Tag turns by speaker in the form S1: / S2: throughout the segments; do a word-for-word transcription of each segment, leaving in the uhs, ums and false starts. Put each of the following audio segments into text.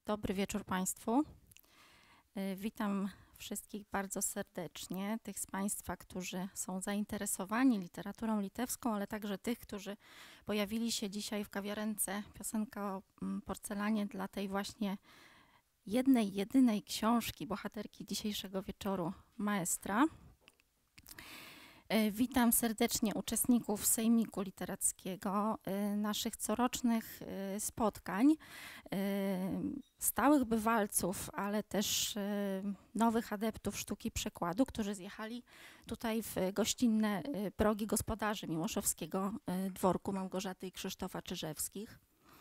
S1: Dobry wieczór Państwu. Witam wszystkich bardzo serdecznie, tych z Państwa, którzy są zainteresowani literaturą litewską, ale także tych, którzy pojawili się dzisiaj w kawiarence Piosenka o porcelanie dla tej właśnie jednej, jedynej książki bohaterki dzisiejszego wieczoru, Maestra. Witam serdecznie uczestników Sejmiku Literackiego, naszych corocznych spotkań, stałych bywalców, ale też nowych adeptów sztuki przekładu, którzy zjechali tutaj w gościnne progi gospodarzy Miłoszowskiego Dworku Małgorzaty i Krzysztofa Czyżewskich.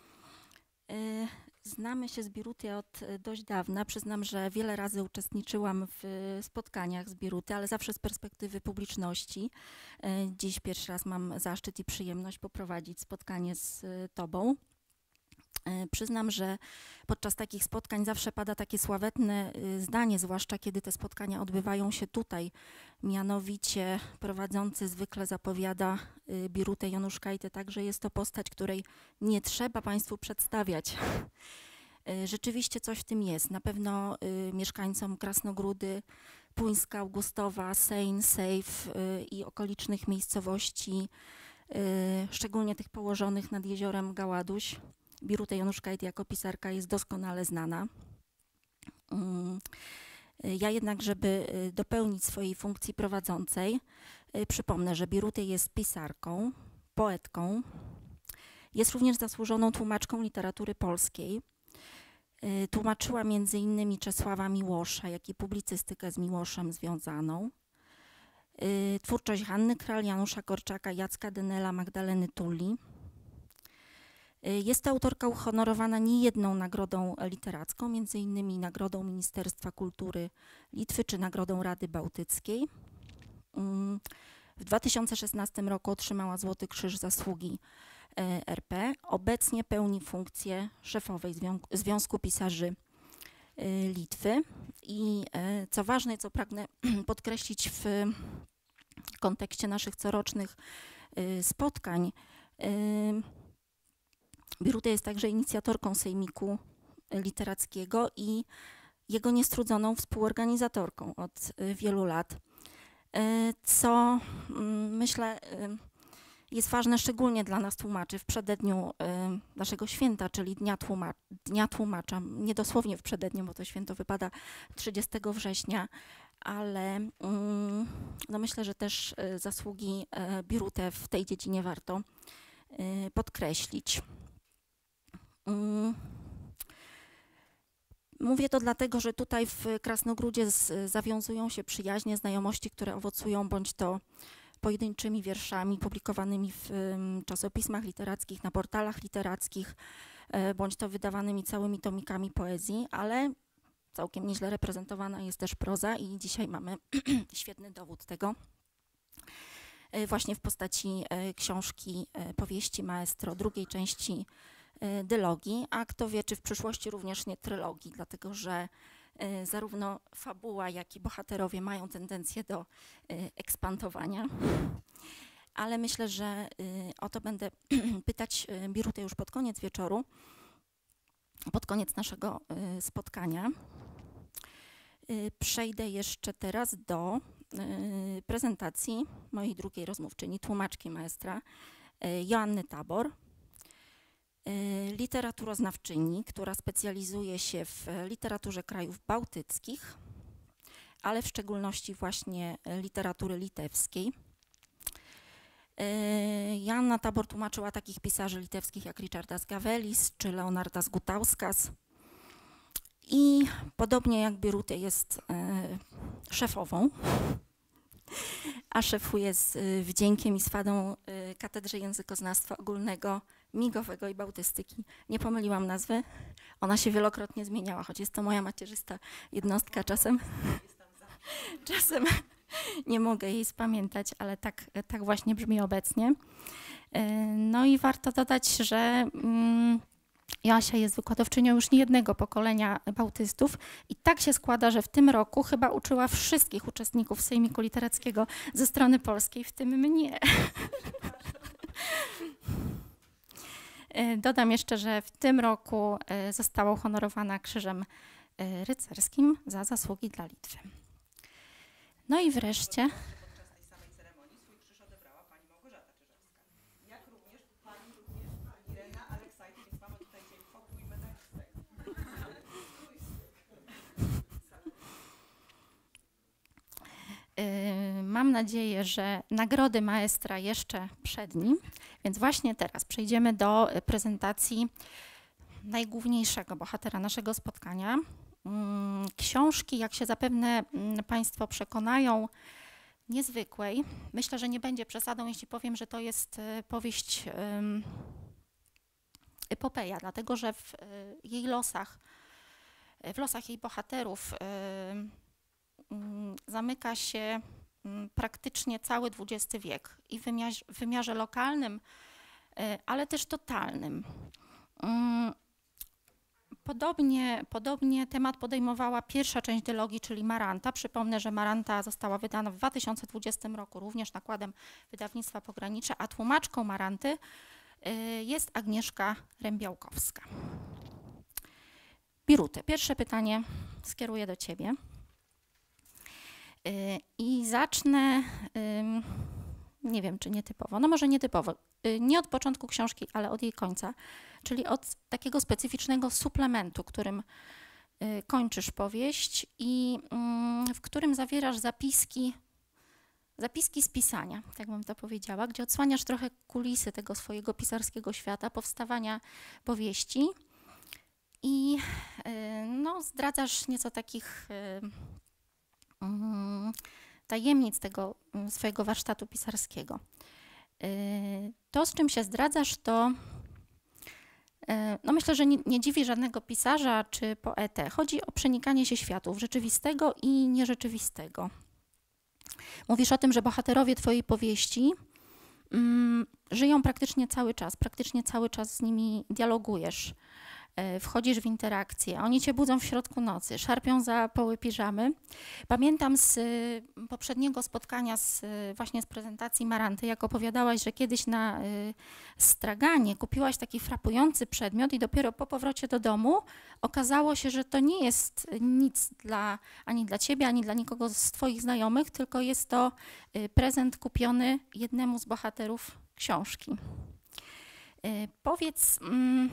S1: Znamy się z Biruty od dość dawna. Przyznam, że wiele razy uczestniczyłam w spotkaniach z Biruty, ale zawsze z perspektywy publiczności. Dziś pierwszy raz mam zaszczyt i przyjemność poprowadzić spotkanie z Tobą. Przyznam, że podczas takich spotkań zawsze pada takie sławetne zdanie, zwłaszcza kiedy te spotkania odbywają się tutaj. Mianowicie prowadzący zwykle zapowiada Birutę Januszkajtę tak, że jest to postać, której nie trzeba Państwu przedstawiać. Rzeczywiście coś w tym jest. Na pewno mieszkańcom Krasnogródy, Puńska, Augustowa, Sejn, Sejw i okolicznych miejscowości, szczególnie tych położonych nad jeziorem Gaładuś, Biruta Januszkajty jako pisarka jest doskonale znana. Ja jednak, żeby dopełnić swojej funkcji prowadzącej, przypomnę, że Biruta jest pisarką, poetką, jest również zasłużoną tłumaczką literatury polskiej. Tłumaczyła między innymi Czesława Miłosza, jak i publicystykę z Miłoszem związaną. Twórczość Hanny Kral, Janusza Korczaka, Jacka Dynela, Magdaleny Tulli. Jest to autorka uhonorowana niejedną nagrodą literacką, między innymi Nagrodą Ministerstwa Kultury Litwy czy Nagrodą Rady Bałtyckiej. W dwa tysiące szesnastym roku otrzymała Złoty Krzyż Zasługi R P. Obecnie pełni funkcję szefowej Związku Pisarzy Litwy. I co ważne, co pragnę podkreślić w kontekście naszych corocznych spotkań, Biruta jest także inicjatorką Sejmiku Literackiego i jego niestrudzoną współorganizatorką od wielu lat, co myślę jest ważne szczególnie dla nas tłumaczy w przededniu naszego święta, czyli Dnia, Tłuma Dnia Tłumacza, nie dosłownie w przededniu, bo to święto wypada trzydziestego września, ale no myślę, że też zasługi Birutę w tej dziedzinie warto podkreślić. Mówię to dlatego, że tutaj w Krasnogródzie z, zawiązują się przyjaźnie, znajomości, które owocują bądź to pojedynczymi wierszami publikowanymi w um, czasopismach literackich, na portalach literackich, e, bądź to wydawanymi całymi tomikami poezji, ale całkiem nieźle reprezentowana jest też proza i dzisiaj mamy świetny dowód tego. E, właśnie w postaci e, książki e, powieści Maestro, drugiej części dylogii, a kto wie, czy w przyszłości również nie trylogii, dlatego że y, zarówno fabuła, jak i bohaterowie mają tendencję do y, ekspandowania. Ale myślę, że y, o to będę pytać y, Birutę już pod koniec wieczoru, pod koniec naszego y, spotkania. Y, przejdę jeszcze teraz do y, prezentacji mojej drugiej rozmówczyni, tłumaczki Maestra, y, Joanny Tabor. Literaturoznawczyni, która specjalizuje się w literaturze krajów bałtyckich, ale w szczególności właśnie literatury litewskiej. Joanna Tabor tłumaczyła takich pisarzy litewskich jak Richardas Gavelis czy Leonardas Gutauskas i podobnie jak Biruta jest szefową, a szefuje z wdziękiem i swadą Katedrze Językoznawstwa Ogólnego, Migowego i Bałtystyki. Nie pomyliłam nazwy, ona się wielokrotnie zmieniała, choć jest to moja macierzysta jednostka, czasem, czasem nie mogę jej spamiętać, ale tak, tak właśnie brzmi obecnie. No i warto dodać, że mm, Joasia jest wykładowczynią już niejednego pokolenia bałtystów i tak się składa, że w tym roku chyba uczyła wszystkich uczestników Sejmiku Literackiego ze strony polskiej, w tym mnie. Dodam jeszcze, że w tym roku została uhonorowana Krzyżem Rycerskim za zasługi dla Litwy. No i wreszcie...
S2: Podczas tej samej ceremonii swój krzyż odebrała pani Małgorzata Czyżewska. Jak również pani również Irena Aleksajty, więc mamy tutaj dzień pokój medalistek.
S1: Mam nadzieję, że nagrody maestra jeszcze przed nim, więc właśnie teraz przejdziemy do prezentacji najgłówniejszego bohatera naszego spotkania. Książki, jak się zapewne Państwo przekonają, niezwykłej. Myślę, że nie będzie przesadą, jeśli powiem, że to jest powieść um, epopeja, dlatego że w jej losach, w losach jej bohaterów um, um, zamyka się um, praktycznie cały dwudziesty wiek i w wymiarze, w wymiarze lokalnym, um, ale też totalnym. Um, Podobnie, podobnie temat podejmowała pierwsza część dylogii, czyli Maranta. Przypomnę, że Maranta została wydana w dwa tysiące dwudziestym roku, również nakładem wydawnictwa Pogranicze, a tłumaczką Maranty jest Agnieszka Rębiałkowska. Birute, pierwsze pytanie skieruję do Ciebie. I zacznę, nie wiem czy nietypowo, no może nietypowo, nie od początku książki, ale od jej końca, czyli od takiego specyficznego suplementu, którym kończysz powieść i w którym zawierasz zapiski, zapiski z pisania, tak bym to powiedziała, gdzie odsłaniasz trochę kulisy tego swojego pisarskiego świata, powstawania powieści i no, zdradzasz nieco takich tajemnic tego swojego warsztatu pisarskiego. To, z czym się zdradzasz, to no myślę, że nie, nie dziwi żadnego pisarza czy poetę. Chodzi o przenikanie się światów rzeczywistego i nierzeczywistego. Mówisz o tym, że bohaterowie twojej powieści mm, żyją praktycznie cały czas, praktycznie cały czas z nimi dialogujesz. Wchodzisz w interakcję, oni cię budzą w środku nocy, szarpią za poły piżamy. Pamiętam z poprzedniego spotkania, z, właśnie z prezentacji Maranty, jak opowiadałaś, że kiedyś na straganie kupiłaś taki frapujący przedmiot i dopiero po powrocie do domu okazało się, że to nie jest nic dla, ani dla ciebie, ani dla nikogo z twoich znajomych, tylko jest to prezent kupiony jednemu z bohaterów książki. Powiedz... Mm,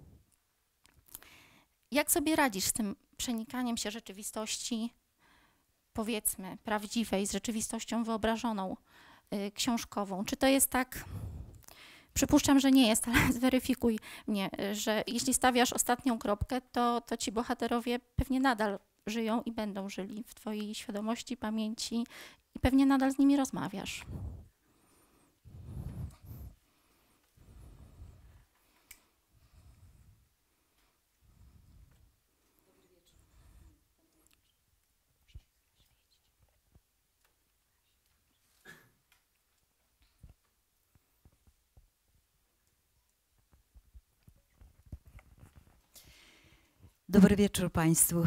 S1: Jak sobie radzisz z tym przenikaniem się rzeczywistości, powiedzmy, prawdziwej, z rzeczywistością wyobrażoną, y, książkową? Czy to jest tak, przypuszczam, że nie jest, ale zweryfikuj mnie, że jeśli stawiasz ostatnią kropkę, to, to ci bohaterowie pewnie nadal żyją i będą żyli w twojej świadomości, pamięci i pewnie nadal z nimi rozmawiasz.
S2: Dobry wieczór Państwu.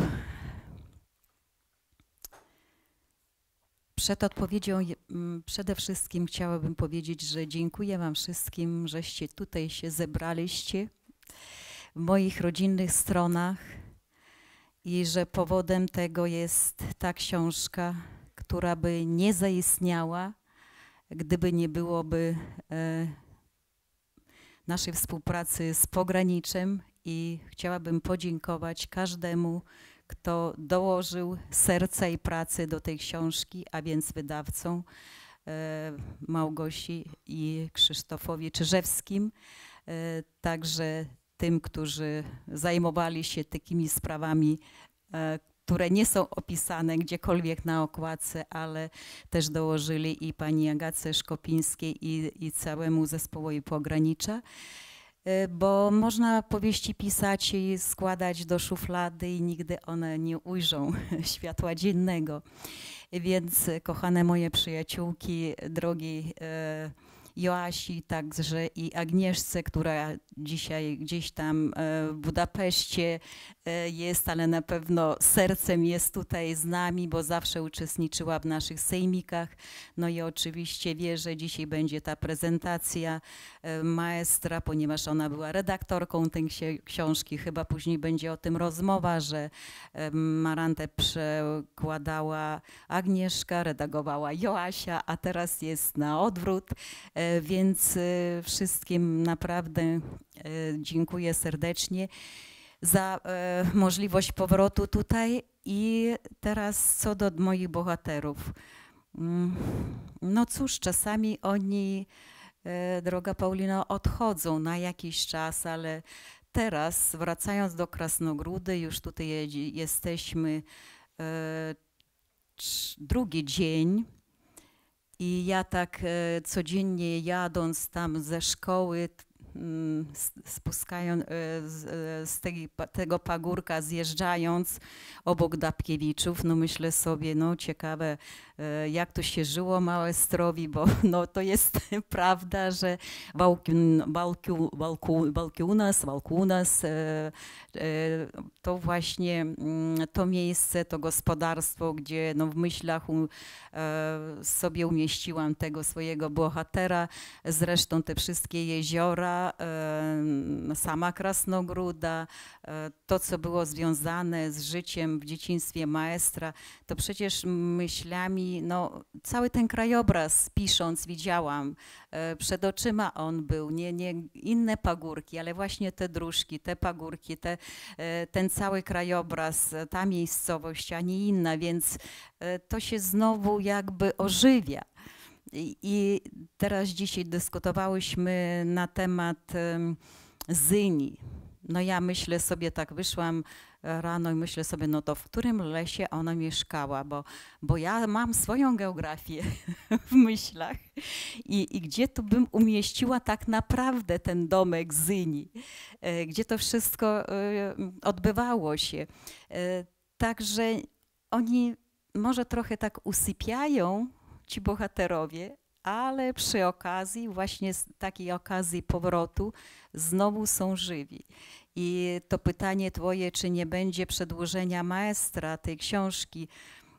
S2: Przed odpowiedzią przede wszystkim chciałabym powiedzieć, że dziękuję Wam wszystkim, żeście tutaj się zebraliście w moich rodzinnych stronach i że powodem tego jest ta książka, która by nie zaistniała, gdyby nie byłoby e, naszej współpracy z Pograniczem. I chciałabym podziękować każdemu, kto dołożył serca i pracy do tej książki, a więc wydawcom e, Małgosi i Krzysztofowi Czyżewskim, e, także tym, którzy zajmowali się takimi sprawami, e, które nie są opisane gdziekolwiek na okładce, ale też dołożyli i pani Agatce Szkopińskiej i, i całemu zespołowi Pogranicza. Bo można powieści pisać i składać do szuflady i nigdy one nie ujrzą światła dziennego. Więc kochane moje przyjaciółki, drogi e, Joasi, także i Agnieszce, która dzisiaj gdzieś tam w Budapeszcie jest, ale na pewno sercem jest tutaj z nami, bo zawsze uczestniczyła w naszych sejmikach. No i oczywiście wie, że dzisiaj będzie ta prezentacja maestra, ponieważ ona była redaktorką tej książki. Chyba później będzie o tym rozmowa, że Marantę przekładała Agnieszka, redagowała Joasia, a teraz jest na odwrót, więc wszystkim naprawdę dziękuję serdecznie za możliwość powrotu tutaj. I teraz co do moich bohaterów. No cóż, czasami oni, droga Paulino, odchodzą na jakiś czas, ale teraz, wracając do Krasnogródy, już tutaj jesteśmy e, drugi dzień i ja tak e, codziennie jadąc tam ze szkoły, m, spuskają e, z, e, z tej, tego pagórka, zjeżdżając obok Dapkiewiczów, no myślę sobie, no ciekawe, e, jak to się żyło maestrowi, bo no to jest prawda, że walki, walki, walku, walki u nas, walku u nas, e, e, to właśnie m, to miejsce, to gospodarstwo, gdzie no w myślach u, e, sobie umieściłam tego swojego bohatera, zresztą te wszystkie jeziora, sama Krasnogróda, to co było związane z życiem w dzieciństwie maestra, to przecież myślami, no cały ten krajobraz pisząc widziałam, przed oczyma on był, nie, nie inne pagórki, ale właśnie te dróżki, te pagórki, te, ten cały krajobraz, ta miejscowość, a nie inna, więc to się znowu jakby ożywia. I teraz dzisiaj dyskutowałyśmy na temat Zyni. No ja myślę sobie, tak wyszłam rano i myślę sobie, no to w którym lesie ona mieszkała, bo, bo ja mam swoją geografię w myślach i, i gdzie tu bym umieściła tak naprawdę ten domek Zyni, gdzie to wszystko odbywało się. Także oni może trochę tak usypiają, ci bohaterowie, ale przy okazji, właśnie z takiej okazji powrotu, znowu są żywi. I to pytanie twoje, czy nie będzie przedłużenia maestra tej książki,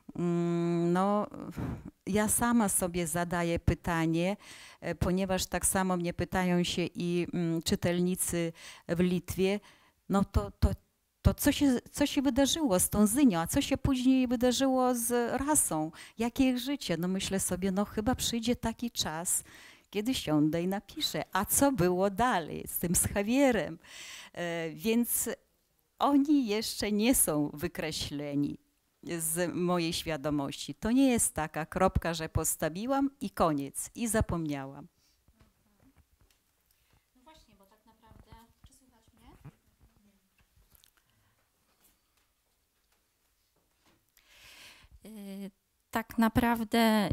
S2: no ja sama sobie zadaję pytanie, ponieważ tak samo mnie pytają się i czytelnicy w Litwie, no to, to To co się, co się wydarzyło z tą Zynią, a co się później wydarzyło z rasą? Jakie ich życie? No myślę sobie, no chyba przyjdzie taki czas, kiedy siądę i napiszę, a co było dalej z tym z Javierem? E, więc oni jeszcze nie są wykreśleni z mojej świadomości. To nie jest taka kropka, że postawiłam i koniec, i zapomniałam.
S1: No właśnie, bo tak naprawdę, czy słychać mnie? Tak naprawdę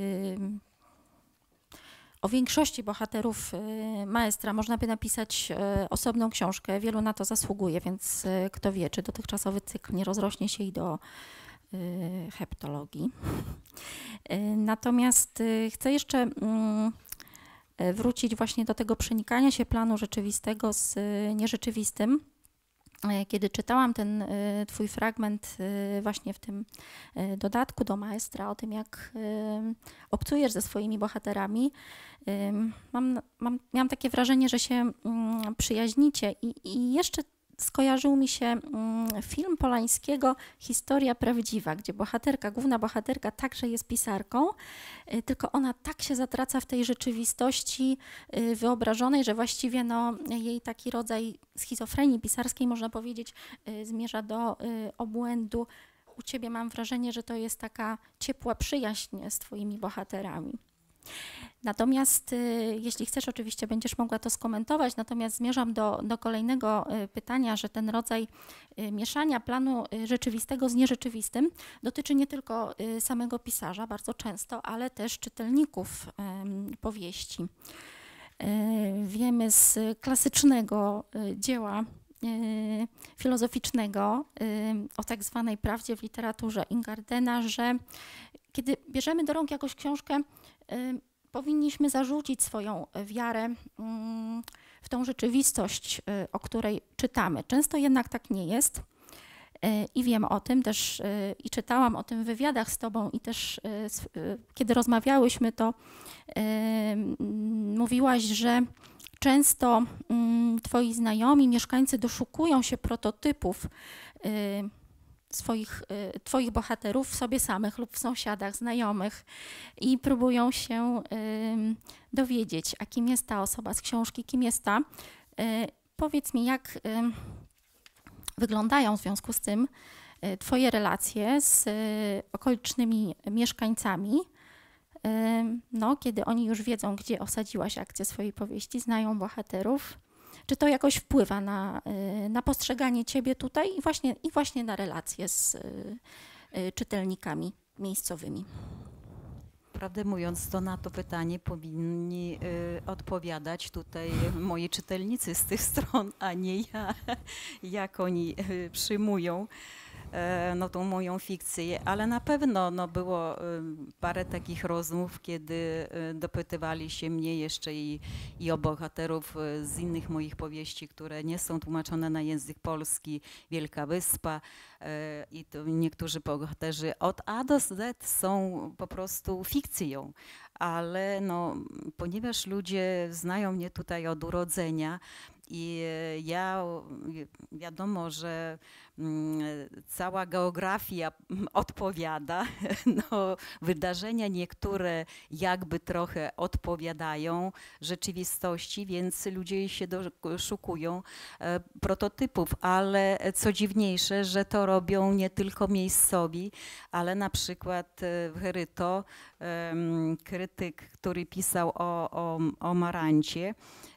S1: o większości bohaterów maestra można by napisać osobną książkę. Wielu na to zasługuje, więc kto wie, czy dotychczasowy cykl nie rozrośnie się i do heptologii. Natomiast chcę jeszcze wrócić właśnie do tego przenikania się planu rzeczywistego z nierzeczywistym. Kiedy czytałam ten twój fragment właśnie w tym dodatku do maestra o tym, jak obcujesz ze swoimi bohaterami, mam, mam, miałam takie wrażenie, że się przyjaźnicie i, i jeszcze skojarzył mi się film Polańskiego Historia prawdziwa, gdzie bohaterka, główna bohaterka także jest pisarką, tylko ona tak się zatraca w tej rzeczywistości wyobrażonej, że właściwie no, jej taki rodzaj schizofrenii pisarskiej, można powiedzieć, zmierza do obłędu. U ciebie mam wrażenie, że to jest taka ciepła przyjaźń z twoimi bohaterami. Natomiast jeśli chcesz, oczywiście będziesz mogła to skomentować, natomiast zmierzam do, do kolejnego pytania, że ten rodzaj mieszania planu rzeczywistego z nierzeczywistym dotyczy nie tylko samego pisarza bardzo często, ale też czytelników powieści. Wiemy z klasycznego dzieła filozoficznego o tak zwanej prawdzie w literaturze Ingardena, że kiedy bierzemy do rąk jakąś książkę, powinniśmy zarzucić swoją wiarę w tą rzeczywistość, o której czytamy. Często jednak tak nie jest i wiem o tym też i czytałam o tym w wywiadach z Tobą i też kiedy rozmawiałyśmy, to mówiłaś, że często Twoi znajomi, mieszkańcy doszukują się prototypów swoich, Twoich bohaterów w sobie samych lub w sąsiadach, znajomych i próbują się dowiedzieć, a kim jest ta osoba z książki, kim jest ta. Powiedz mi, jak wyglądają w związku z tym Twoje relacje z okolicznymi mieszkańcami, no, kiedy oni już wiedzą, gdzie osadziłaś akcję swojej powieści, znają bohaterów. Czy to jakoś wpływa na, na postrzeganie Ciebie tutaj i właśnie, i właśnie na relacje z czytelnikami miejscowymi?
S2: Prawdę mówiąc, to na to pytanie powinni y, odpowiadać tutaj moi czytelnicy z tych stron, a nie ja, jak oni y, przyjmują no, tą moją fikcję, ale na pewno no, było parę takich rozmów, kiedy dopytywali się mnie jeszcze i, i o bohaterów z innych moich powieści, które nie są tłumaczone na język polski, Wielka Wyspa, i to niektórzy bohaterzy od A do Z są po prostu fikcją, ale no, ponieważ ludzie znają mnie tutaj od urodzenia i ja wiadomo, że cała geografia odpowiada, no, wydarzenia niektóre jakby trochę odpowiadają rzeczywistości, więc ludzie się doszukują prototypów, ale co dziwniejsze, że to robią nie tylko miejscowi, ale na przykład Heryto, krytyk, który pisał o, o, o Marancie,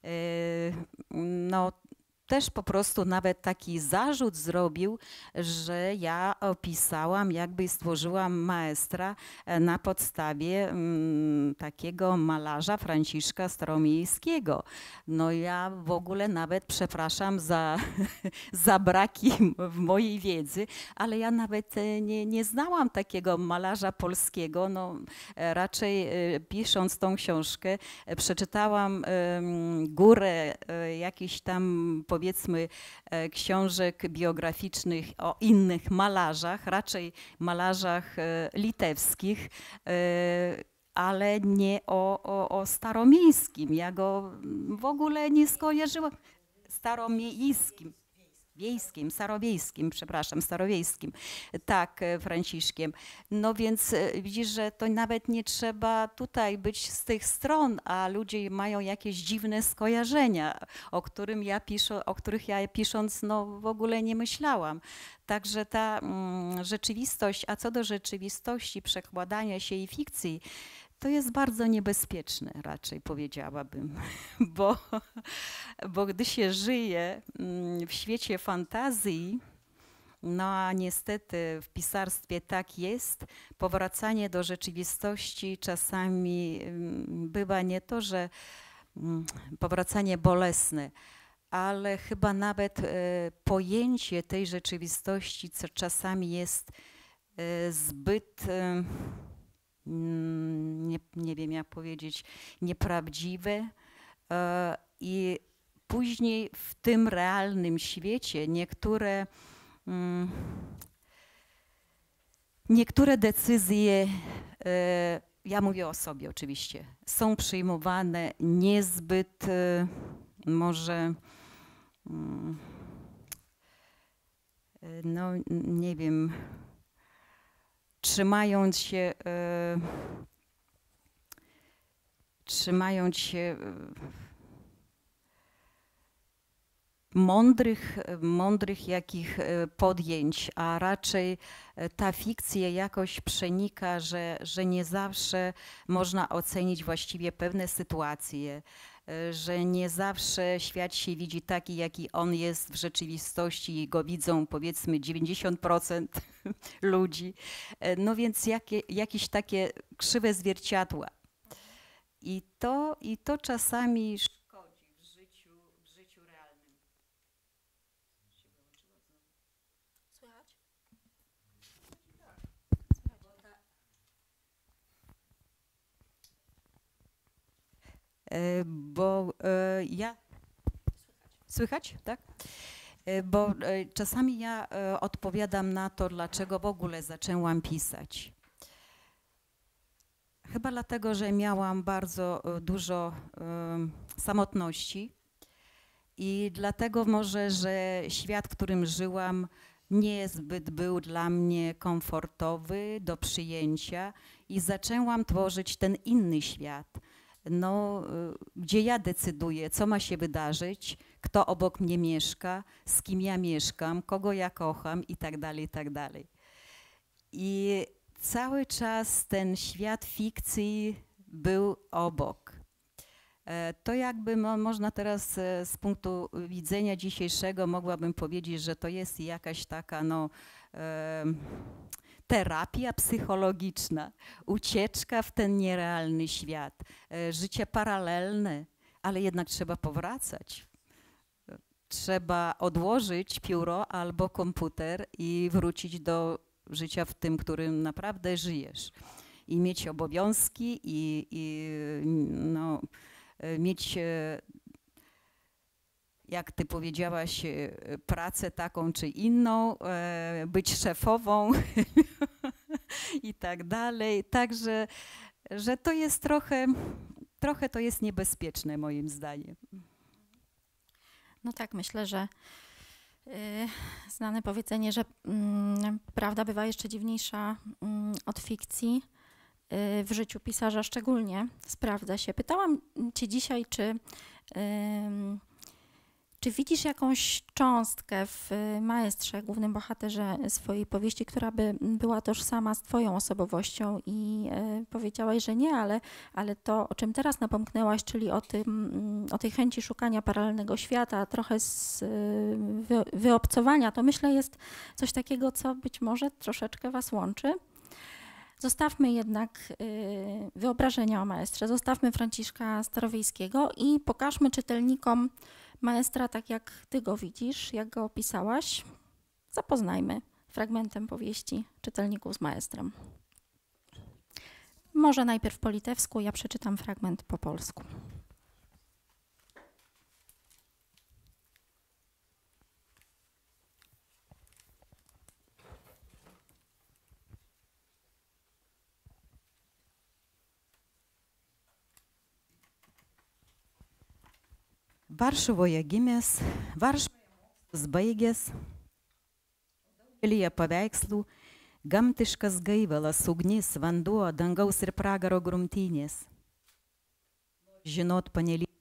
S2: no też po prostu nawet taki zarzut zrobił, że ja opisałam, jakby stworzyłam maestra na podstawie mm, takiego malarza Franciszka Staromiejskiego. No ja w ogóle nawet przepraszam za, za braki w mojej wiedzy, ale ja nawet nie, nie znałam takiego malarza polskiego. No, raczej pisząc tą książkę przeczytałam górę jakichś tam powiedzmy książek biograficznych o innych malarzach, raczej malarzach litewskich, ale nie o, o, o staromiejskim. Ja go w ogóle nie skojarzyłam. Staromiejskim. Wiejskim, starowiejskim, przepraszam, starowiejskim, tak, Franciszkiem. No więc widzisz, że to nawet nie trzeba tutaj być z tych stron, a ludzie mają jakieś dziwne skojarzenia, o, którym ja piszę, o których ja pisząc no, w ogóle nie myślałam. Także ta mm, rzeczywistość, a co do rzeczywistości, przekładania się i fikcji, to jest bardzo niebezpieczne, raczej powiedziałabym, bo, bo gdy się żyje w świecie fantazji, no a niestety w pisarstwie tak jest, powracanie do rzeczywistości czasami bywa nie to, że powracanie bolesne, ale chyba nawet pojęcie tej rzeczywistości, co czasami jest zbyt... Nie, nie wiem jak powiedzieć, nieprawdziwe i później w tym realnym świecie niektóre, niektóre decyzje, ja mówię o sobie oczywiście, są przyjmowane niezbyt może, no nie wiem, trzymając się, e, trzymając się e, mądrych, mądrych jakich podjęć, a raczej ta fikcja jakoś przenika, że, że nie zawsze można ocenić właściwie pewne sytuacje, że nie zawsze świat się widzi taki, jaki on jest w rzeczywistości i go widzą powiedzmy dziewięćdziesiąt procent ludzi. No więc jakie, jakieś takie krzywe zwierciadła. I to, i to czasami szkodzi w życiu, w życiu realnym.
S1: Słychać?
S2: e, bo e, ja... Słychać, tak? E, bo e, czasami ja e, odpowiadam na to, dlaczego w ogóle zaczęłam pisać. Chyba dlatego, że miałam bardzo e, dużo e, samotności i dlatego może, że świat, w którym żyłam, nie zbyt był dla mnie komfortowy do przyjęcia i zaczęłam tworzyć ten inny świat, no, gdzie ja decyduję, co ma się wydarzyć, kto obok mnie mieszka, z kim ja mieszkam, kogo ja kocham i tak dalej, i tak dalej. I cały czas ten świat fikcji był obok. To jakby mo, można teraz z punktu widzenia dzisiejszego mogłabym powiedzieć, że to jest jakaś taka no, e, terapia psychologiczna, ucieczka w ten nierealny świat, e, życie paralelne, ale jednak trzeba powracać. Trzeba odłożyć pióro albo komputer i wrócić do życia w tym, którym naprawdę żyjesz. I mieć obowiązki i, i no, mieć, jak ty powiedziałaś, pracę taką czy inną, być szefową i tak dalej. Także, że to jest trochę, trochę to jest niebezpieczne moim zdaniem.
S1: No tak, myślę, że yy, znane powiedzenie, że yy, prawda bywa jeszcze dziwniejsza yy, od fikcji. W życiu pisarza szczególnie sprawdza się. Pytałam cię dzisiaj, czy, yy, czy widzisz jakąś cząstkę w maestrze, głównym bohaterze swojej powieści, która by była tożsama z twoją osobowością i yy, powiedziałaś, że nie, ale, ale to, o czym teraz napomknęłaś, czyli o, tym, o tej chęci szukania paralelnego świata, trochę z yy, wy, wyobcowania, to myślę jest coś takiego, co być może troszeczkę was łączy. Zostawmy jednak y, wyobrażenia o maestrze, zostawmy Franciszka Starowiejskiego i pokażmy czytelnikom maestra tak, jak ty go widzisz, jak go opisałaś. Zapoznajmy fragmentem powieści czytelników z maestrem. Może najpierw po litewsku, ja przeczytam fragment po polsku.
S2: Varšuvoje gimęs, Varšuvoje baigęs, daugelyje paveikslų, gamtiškas gaivalas, ugnis, vanduo, dangaus ir pragaro grumtynės. Žinot panelyg.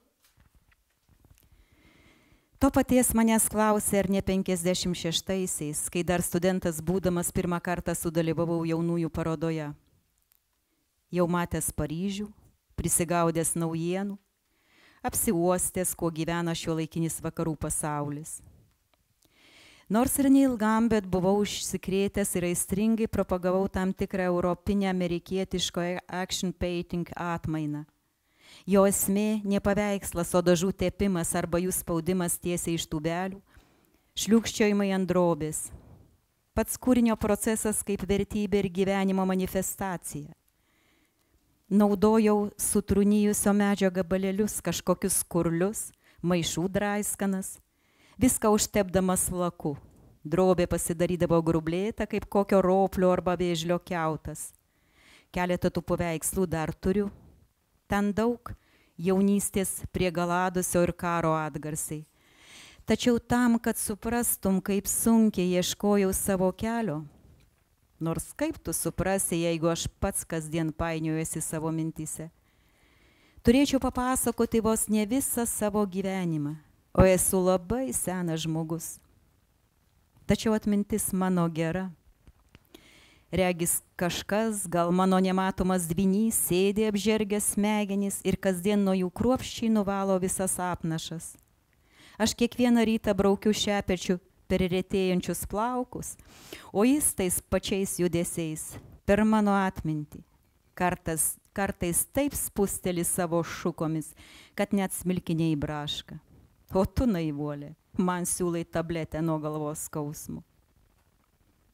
S2: To paties manęs klausė ar ne penkiasdešimt šeštaisiais, kai dar studentas būdamas pirmą kartą sudalyvavau jaunųjų parodoje. Jau matęs Paryžių, prisigaudęs naujienų, apsiuostęs, kuo gyvena šiuolaikinis vakarų pasaulis. Nors ir neilgam, bet buvau užsikrėtęs ir aistringai propagavau tam tikrą europinę amerikietiško action painting atmainą. Jo esmė ne paveikslas, o dažų tepimas arba jų spaudimas tiesiai iš tūbelių, šliūkščiojimai ant drobės. Pats kūrinio procesas kaip vertybė ir gyvenimo manifestacija. Naudojau sutrūnijusio medžio gabalėlius, kažkokius skurlius, maišų draiskanas, viską užtepdamas laku. Drobė pasidarydavo grublėta, kaip kokio roplio arba vėžlio kiautas. Keletą tų paveikslų dar turiu. Ten daug jaunystės prie galadusio ir karo atgarsiai. Tačiau tam, kad suprastum, kaip sunkiai ieškojau savo kelio, nors kaip tu suprasi, jeigu aš pats kasdien painiojuosi savo mintyse. Turėčiau papasakoti vos ne visą savo gyvenimą, o esu labai senas žmogus. Tačiau atmintis mano gera. Regis kažkas, gal mano nematomas dvinys, sėdė apžergęs smegenis ir kasdien nuo jų kruopščiai nuvalo visas apnašas. Aš kiekvieną rytą braukiu šepečiu per retėjančius plaukus, o jis tais pačiais judesiais per mano atmintį. Kartas, kartais taip spusteli savo šukomis, kad net smilkiniai braška. O tu, naivuolė, man siūlai tabletę nuo galvos skausmo.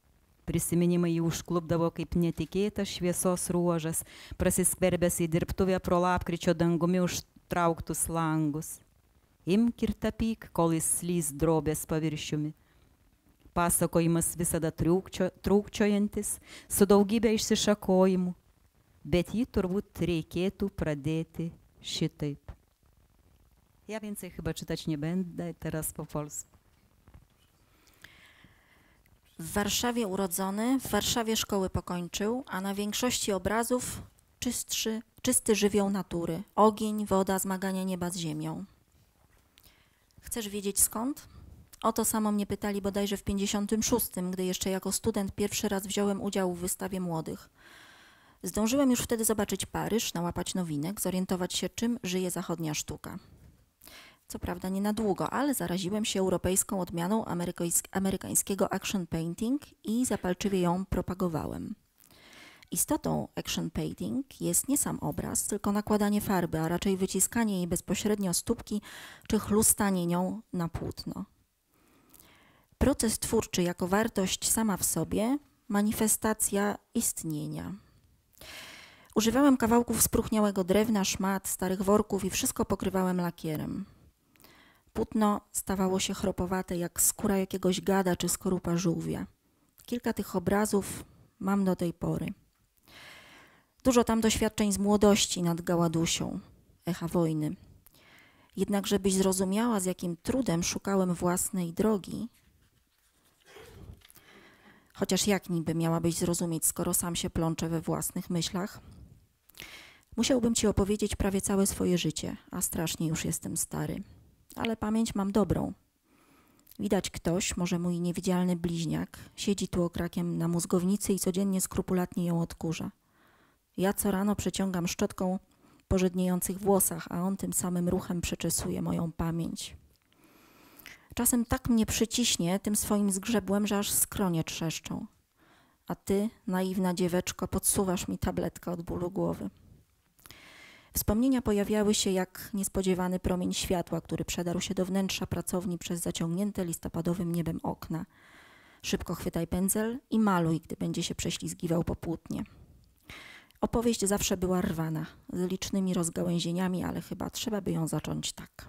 S2: Prisiminimai jį užklupdavo kaip netikėtas šviesos ruožas, prasiskverbęs į dirbtuvę pro lapkričio dangumi užtrauktus langus. Imk ir tapyk, kol jis slys drobės paviršiumi. Pasakojimas visada trūkčio, trūkčiojantis, su daugybė išsišakojimų, bet jį turbūt reikėtų pradėti šitaip. Ja więcej chyba czytać nie będę, teraz po polsku.
S1: W Warszawie urodzony, w Warszawie szkoły pokończył, a na większości obrazów czystszy, czysty żywioł natury. Ogień, woda, zmagania nieba z ziemią. Chcesz wiedzieć skąd? O to samo mnie pytali bodajże w pięćdziesiątym szóstym, gdy jeszcze jako student pierwszy raz wziąłem udział w wystawie młodych. Zdążyłem już wtedy zobaczyć Paryż, nałapać nowinek, zorientować się, czym żyje zachodnia sztuka. Co prawda nie na długo, ale zaraziłem się europejską odmianą amerykańskiego action painting i zapalczywie ją propagowałem. Istotą action painting jest nie sam obraz, tylko nakładanie farby, a raczej wyciskanie jej bezpośrednio z tubki czy chlustanie nią na płótno. Proces twórczy jako wartość sama w sobie, manifestacja istnienia. Używałem kawałków spróchniałego drewna, szmat, starych worków i wszystko pokrywałem lakierem. Płótno stawało się chropowate jak skóra jakiegoś gada czy skorupa żółwia. Kilka tych obrazów mam do tej pory. Dużo tam doświadczeń z młodości nad Gaładusią, echa wojny. Jednak żebyś zrozumiała, z jakim trudem szukałem własnej drogi, chociaż jak niby miałabyś zrozumieć, skoro sam się plączę we własnych myślach, musiałbym ci opowiedzieć prawie całe swoje życie, a strasznie już jestem stary. Ale pamięć mam dobrą. Widać ktoś, może mój niewidzialny bliźniak, siedzi tu okrakiem na mózgownicy i codziennie skrupulatnie ją odkurza. Ja co rano przeciągam szczotką po żedniejących włosach, a on tym samym ruchem przeczesuje moją pamięć. Czasem tak mnie przyciśnie tym swoim zgrzebłem, że aż skronie trzeszczą. A ty, naiwna dzieweczko, podsuwasz mi tabletkę od bólu głowy. Wspomnienia pojawiały się jak niespodziewany promień światła, który przedarł się do wnętrza pracowni przez zaciągnięte listopadowym niebem okna. Szybko chwytaj pędzel i maluj, gdy będzie się prześlizgiwał po płótnie. Opowieść zawsze była rwana, z licznymi rozgałęzieniami, ale chyba trzeba by ją zacząć tak.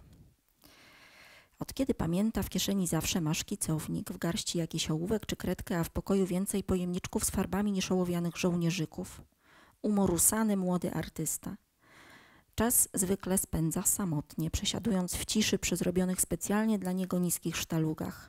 S1: Od kiedy pamięta, w kieszeni zawsze ma szkicownik, w garści jakiś ołówek czy kredkę, a w pokoju więcej pojemniczków z farbami niż ołowianych żołnierzyków. Umorusany młody artysta. Czas zwykle spędza samotnie, przesiadując w ciszy przy zrobionych specjalnie dla niego niskich sztalugach.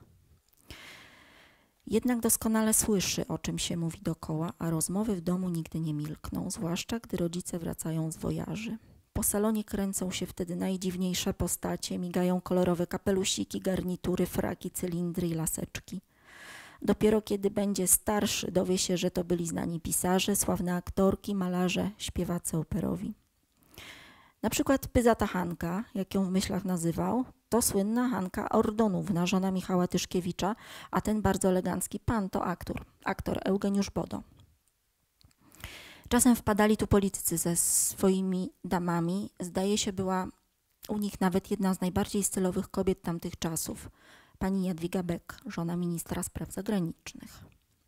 S1: Jednak doskonale słyszy, o czym się mówi dokoła, a rozmowy w domu nigdy nie milkną, zwłaszcza gdy rodzice wracają z wojaży. Po salonie kręcą się wtedy najdziwniejsze postacie, migają kolorowe kapelusiki, garnitury, fraki, cylindry i laseczki. Dopiero kiedy będzie starszy, dowie się, że to byli znani pisarze, sławne aktorki, malarze, śpiewacy operowi. Na przykład Pyzata Hanka, jak ją w myślach nazywał, to słynna Hanka Ordonówna, żona Michała Tyszkiewicza, a ten bardzo elegancki pan to aktor, aktor Eugeniusz Bodo. Czasem wpadali tu politycy ze swoimi damami. Zdaje się, była u nich nawet jedna z najbardziej stylowych kobiet tamtych czasów, pani Jadwiga Beck, żona ministra spraw zagranicznych.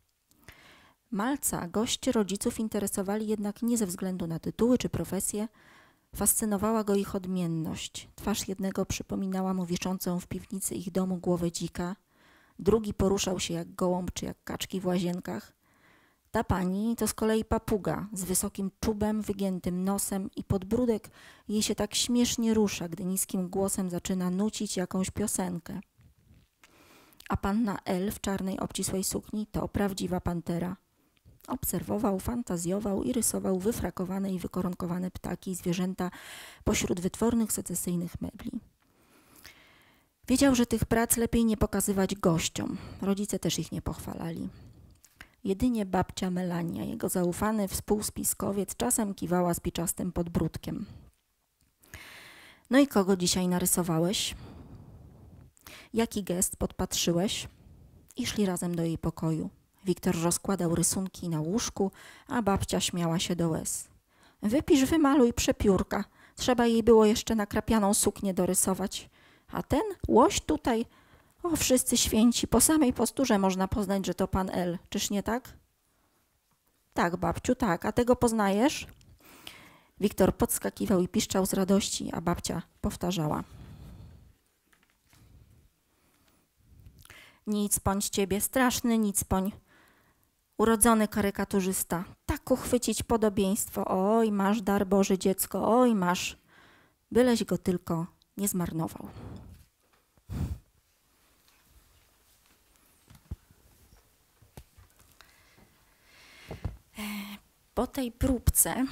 S1: Malca goście rodziców interesowali jednak nie ze względu na tytuły czy profesje. Fascynowała go ich odmienność. Twarz jednego przypominała mu wiszącą w piwnicy ich domu głowę dzika, drugi poruszał się jak gołąb czy jak kaczki w łazienkach. Ta pani to z kolei papuga z wysokim czubem, wygiętym nosem i podbródek jej się tak śmiesznie rusza, gdy niskim głosem zaczyna nucić jakąś piosenkę. A panna L w czarnej obcisłej sukni to prawdziwa pantera. Obserwował, fantazjował i rysował wyfrakowane i wykoronkowane ptaki i zwierzęta pośród wytwornych secesyjnych mebli. Wiedział, że tych prac lepiej nie pokazywać gościom. Rodzice też ich nie pochwalali. Jedynie babcia Melania, jego zaufany współspiskowiec, czasem kiwała spiczastym podbródkiem. No i kogo dzisiaj narysowałeś? Jaki gest podpatrzyłeś? I szli razem do jej pokoju. Wiktor rozkładał rysunki na łóżku, a babcia śmiała się do łez. Wypisz, wymaluj przepiórka. Trzeba jej było jeszcze nakrapianą suknię dorysować. A ten łoś tutaj O, wszyscy święci, po samej posturze można poznać, że to pan L. Czyż nie tak? Tak, babciu, tak. A tego poznajesz? Wiktor podskakiwał i piszczał z radości, a babcia powtarzała. Nic poń z ciebie, straszny nic poń. Urodzony karykaturzysta. Tak uchwycić podobieństwo. Oj, masz dar Boży, dziecko, oj, masz. Byleś go tylko nie zmarnował. Po tej próbce e,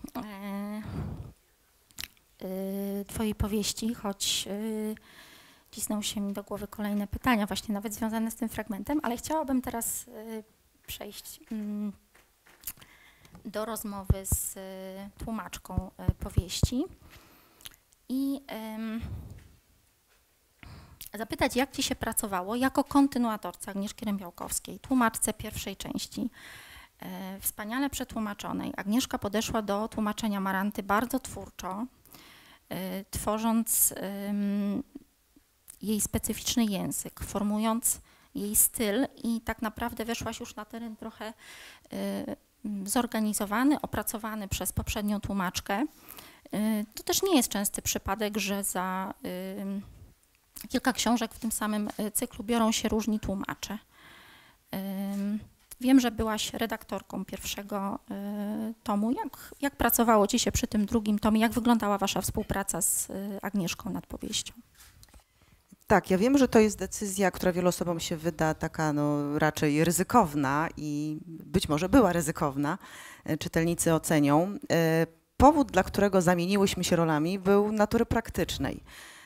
S1: e, twojej powieści, choć e, cisną się mi do głowy kolejne pytania, właśnie nawet związane z tym fragmentem, ale chciałabym teraz e, przejść mm, do rozmowy z e, tłumaczką e, powieści i e, zapytać, jak ci się pracowało jako kontynuatorce Agnieszki Rębiałkowskiej, tłumaczce pierwszej części, e, wspaniale przetłumaczonej. Agnieszka podeszła do tłumaczenia Maranty bardzo twórczo, e, tworząc e, jej specyficzny język, formując jej styl i tak naprawdę weszłaś już na teren trochę y, zorganizowany, opracowany przez poprzednią tłumaczkę. Y, to też nie jest częsty przypadek, że za y, kilka książek w tym samym cyklu biorą się różni tłumacze. Y, wiem, że byłaś redaktorką pierwszego y, tomu. Jak, jak pracowało ci się przy tym drugim tomie? Jak wyglądała wasza współpraca z y, Agnieszką nad powieścią?
S3: Tak, ja wiem, że to jest decyzja, która wielu osobom się wyda taka no, raczej ryzykowna i być może była ryzykowna, czytelnicy ocenią. Powód, dla którego zamieniłyśmy się rolami, był natury praktycznej.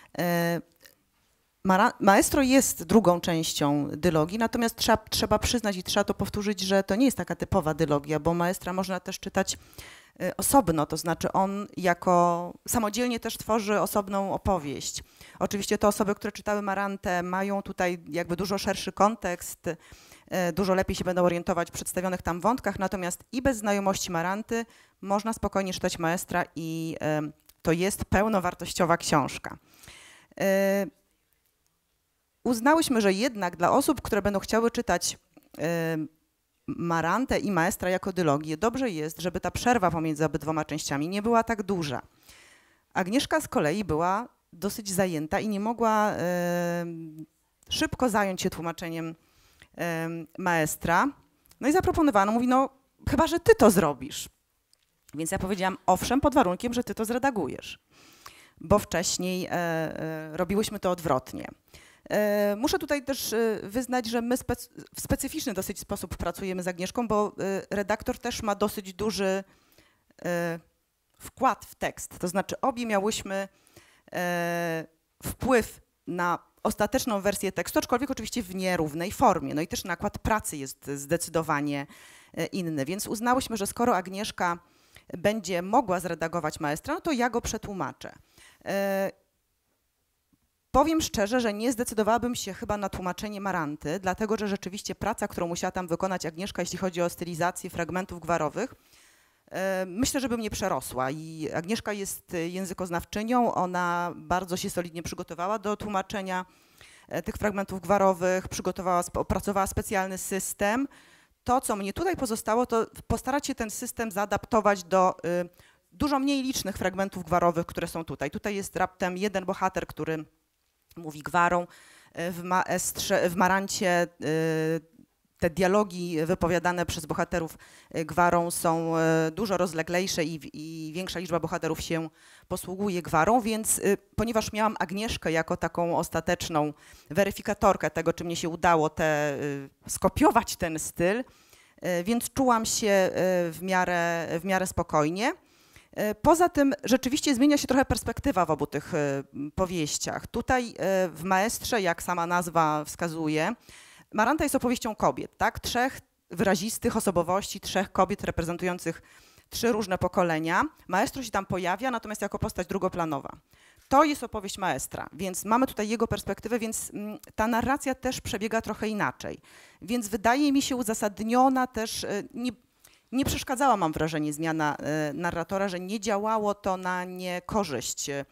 S3: Maestro jest drugą częścią dylogii, natomiast trzeba, trzeba przyznać i trzeba to powtórzyć, że to nie jest taka typowa dylogia, bo Maestra można też czytać osobno, to znaczy on jako samodzielnie też tworzy osobną opowieść. Oczywiście te osoby, które czytały Marantę, mają tutaj jakby dużo szerszy kontekst, dużo lepiej się będą orientować w przedstawionych tam wątkach, natomiast i bez znajomości Maranty można spokojnie czytać Maestra i to jest pełnowartościowa książka. Uznałyśmy, że jednak dla osób, które będą chciały czytać Marantę i Maestra jako dylogię, dobrze jest, żeby ta przerwa pomiędzy obydwoma częściami nie była tak duża. Agnieszka z kolei była dosyć zajęta i nie mogła e, szybko zająć się tłumaczeniem e, Maestra. No i zaproponowano, mówi, no chyba, że ty to zrobisz. Więc ja powiedziałam, owszem, pod warunkiem, że ty to zredagujesz. Bo wcześniej e, e, robiłyśmy to odwrotnie. E, muszę tutaj też e, wyznać, że my spec w specyficzny dosyć sposób pracujemy z Agnieszką, bo e, redaktor też ma dosyć duży e, wkład w tekst. To znaczy obie miałyśmy e, wpływ na ostateczną wersję tekstu, aczkolwiek oczywiście w nierównej formie. No i też nakład pracy jest zdecydowanie e, inny. Więc uznałyśmy, że skoro Agnieszka będzie mogła zredagować Maestra, no to ja go przetłumaczę. E, Powiem szczerze, że nie zdecydowałabym się chyba na tłumaczenie Maranty, dlatego że rzeczywiście praca, którą musiała tam wykonać Agnieszka, jeśli chodzi o stylizację fragmentów gwarowych, myślę, że bym nie przerosła. I Agnieszka jest językoznawczynią, ona bardzo się solidnie przygotowała do tłumaczenia tych fragmentów gwarowych, przygotowała, opracowała specjalny system. To, co mnie tutaj pozostało, to postarać się ten system zaadaptować do y, dużo mniej licznych fragmentów gwarowych, które są tutaj. Tutaj jest raptem jeden bohater, który mówi gwarą. W maestrze, w Marancie y, te dialogi wypowiadane przez bohaterów gwarą są dużo rozleglejsze i, i większa liczba bohaterów się posługuje gwarą, więc y, ponieważ miałam Agnieszkę jako taką ostateczną weryfikatorkę tego, czy mnie się udało te, y, skopiować ten styl, y, więc czułam się y, w miarę, w miarę spokojnie. Poza tym rzeczywiście zmienia się trochę perspektywa w obu tych powieściach. Tutaj w Maestrze, jak sama nazwa wskazuje, Maranta jest opowieścią kobiet, tak? Trzech wyrazistych osobowości, trzech kobiet reprezentujących trzy różne pokolenia. Maestro się tam pojawia, natomiast jako postać drugoplanowa. To jest opowieść Maestra, więc mamy tutaj jego perspektywę, więc ta narracja też przebiega trochę inaczej. Więc wydaje mi się uzasadniona też, nie, nie przeszkadzała, mam wrażenie, zmiana narratora, że nie działało to na niekorzyść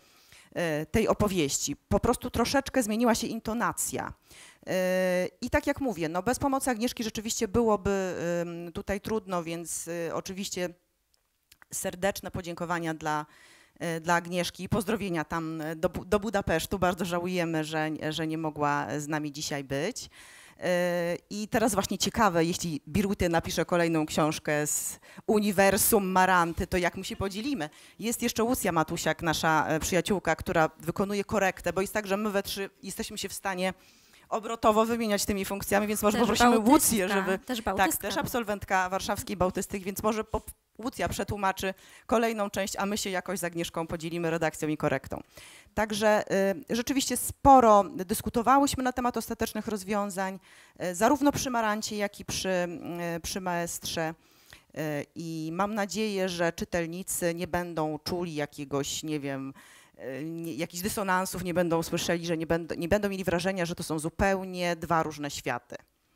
S3: tej opowieści. Po prostu troszeczkę zmieniła się intonacja. I tak jak mówię, no bez pomocy Agnieszki rzeczywiście byłoby tutaj trudno, więc oczywiście serdeczne podziękowania dla, dla Agnieszki i pozdrowienia tam do, do Budapesztu. Bardzo żałujemy, że, że nie mogła z nami dzisiaj być. I teraz właśnie ciekawe, jeśli Birute napisze kolejną książkę z uniwersum Maranty, to jak my się podzielimy? Jest jeszcze Łucja Matusiak, nasza przyjaciółka, która wykonuje korektę, bo jest tak, że my we trzy jesteśmy się w stanie obrotowo wymieniać tymi funkcjami, więc może też poprosimy Łucję, żeby...
S1: Też
S3: tak, też absolwentka warszawskiej Bałtystyk, więc może po, Łucja przetłumaczy kolejną część, a my się jakoś z Agnieszką podzielimy redakcją i korektą. Także y, rzeczywiście sporo dyskutowałyśmy na temat ostatecznych rozwiązań, y, zarówno przy Marancie, jak i przy, y, przy Maestrze. Y, I mam nadzieję, że czytelnicy nie będą czuli jakiegoś, nie wiem, Nie, jakichś dysonansów nie będą słyszeli, że nie będą, nie będą mieli wrażenia, że to są zupełnie dwa różne światy.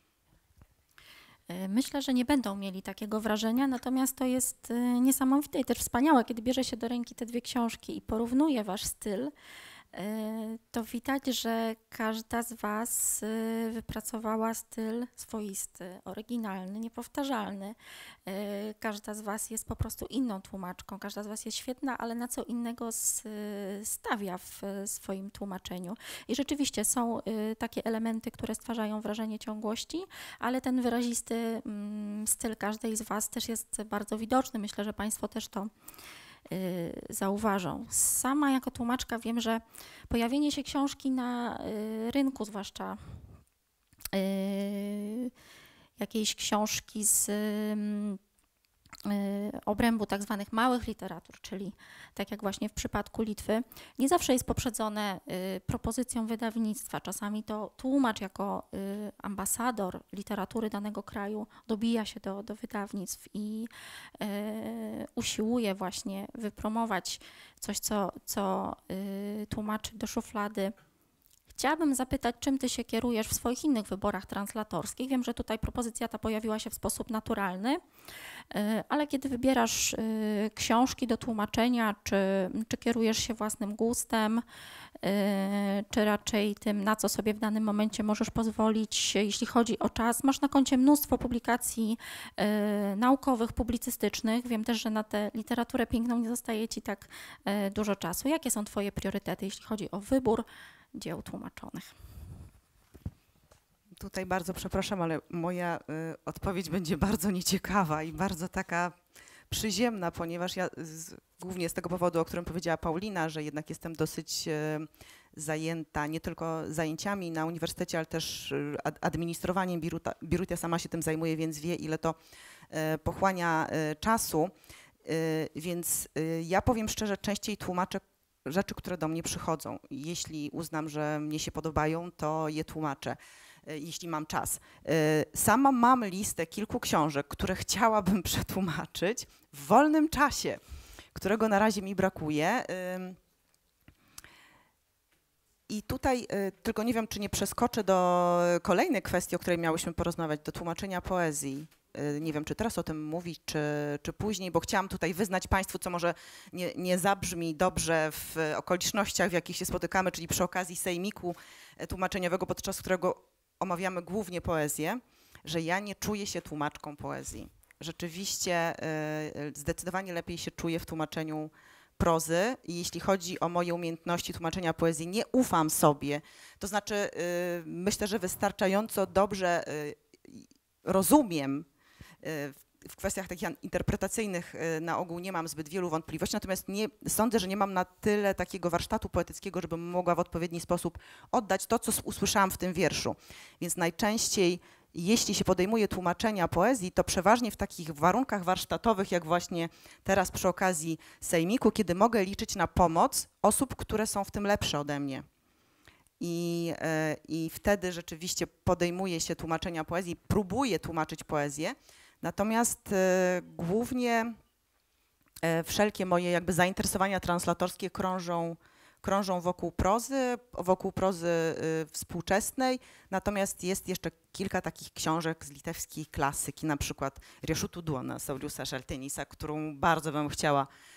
S1: Myślę, że nie będą mieli takiego wrażenia, natomiast to jest niesamowite i też wspaniałe, kiedy bierze się do ręki te dwie książki i porównuje wasz styl, to widać, że każda z was wypracowała styl swoisty, oryginalny, niepowtarzalny. Każda z was jest po prostu inną tłumaczką, każda z was jest świetna, ale na co innego stawia w swoim tłumaczeniu. I rzeczywiście są takie elementy, które stwarzają wrażenie ciągłości, ale ten wyrazisty styl każdej z was też jest bardzo widoczny. Myślę, że państwo też to zauważą. Sama jako tłumaczka wiem, że pojawienie się książki na rynku, zwłaszcza jakiejś książki z obrębu tak zwanych małych literatur, czyli tak jak właśnie w przypadku Litwy, nie zawsze jest poprzedzone propozycją wydawnictwa. Czasami to tłumacz jako ambasador literatury danego kraju dobija się do, do wydawnictw i usiłuje właśnie wypromować coś, co, co tłumaczy do szuflady. Chciałabym zapytać, czym ty się kierujesz w swoich innych wyborach translatorskich? Wiem, że tutaj propozycja ta pojawiła się w sposób naturalny, ale kiedy wybierasz książki do tłumaczenia, czy, czy kierujesz się własnym gustem, czy raczej tym, na co sobie w danym momencie możesz pozwolić, jeśli chodzi o czas? Masz na koncie mnóstwo publikacji naukowych, publicystycznych. Wiem też, że na tę literaturę piękną nie zostaje ci tak dużo czasu. Jakie są twoje priorytety, jeśli chodzi o wybór dzieł tłumaczonych?
S3: Tutaj bardzo przepraszam, ale moja y, odpowiedź będzie bardzo nieciekawa i bardzo taka przyziemna, ponieważ ja z, głównie z tego powodu, o którym powiedziała Paulina, że jednak jestem dosyć y, zajęta nie tylko zajęciami na uniwersytecie, ale też y, administrowaniem Biruta. Biruta sama się tym zajmuje, więc wie, ile to y, pochłania y, czasu. Y, więc y, ja powiem szczerze, częściej tłumaczę rzeczy, które do mnie przychodzą. Jeśli uznam, że mnie się podobają, to je tłumaczę, jeśli mam czas. Sama mam listę kilku książek, które chciałabym przetłumaczyć w wolnym czasie, którego na razie mi brakuje. I tutaj tylko nie wiem, czy nie przeskoczę do kolejnej kwestii, o której miałyśmy porozmawiać, do tłumaczenia poezji. Nie wiem, czy teraz o tym mówić, czy, czy później, bo chciałam tutaj wyznać Państwu, co może nie, nie zabrzmi dobrze w okolicznościach, w jakich się spotykamy, czyli przy okazji sejmiku tłumaczeniowego, podczas którego omawiamy głównie poezję, że ja nie czuję się tłumaczką poezji. Rzeczywiście zdecydowanie lepiej się czuję w tłumaczeniu prozy i jeśli chodzi o moje umiejętności tłumaczenia poezji, nie ufam sobie. To znaczy myślę, że wystarczająco dobrze rozumiem. W kwestiach takich interpretacyjnych na ogół nie mam zbyt wielu wątpliwości, natomiast nie, sądzę, że nie mam na tyle takiego warsztatu poetyckiego, żebym mogła w odpowiedni sposób oddać to, co usłyszałam w tym wierszu. Więc najczęściej, jeśli się podejmuje tłumaczenia poezji, to przeważnie w takich warunkach warsztatowych, jak właśnie teraz przy okazji sejmiku, kiedy mogę liczyć na pomoc osób, które są w tym lepsze ode mnie. I, I wtedy rzeczywiście podejmuje się tłumaczenia poezji, próbuje tłumaczyć poezję. Natomiast e, głównie e, wszelkie moje jakby zainteresowania translatorskie krążą, krążą wokół prozy, wokół prozy e, współczesnej. Natomiast jest jeszcze kilka takich książek z litewskiej klasyki, na przykład Riešutų duona Sauliusa Šaltenisa, którą bardzo bym chciała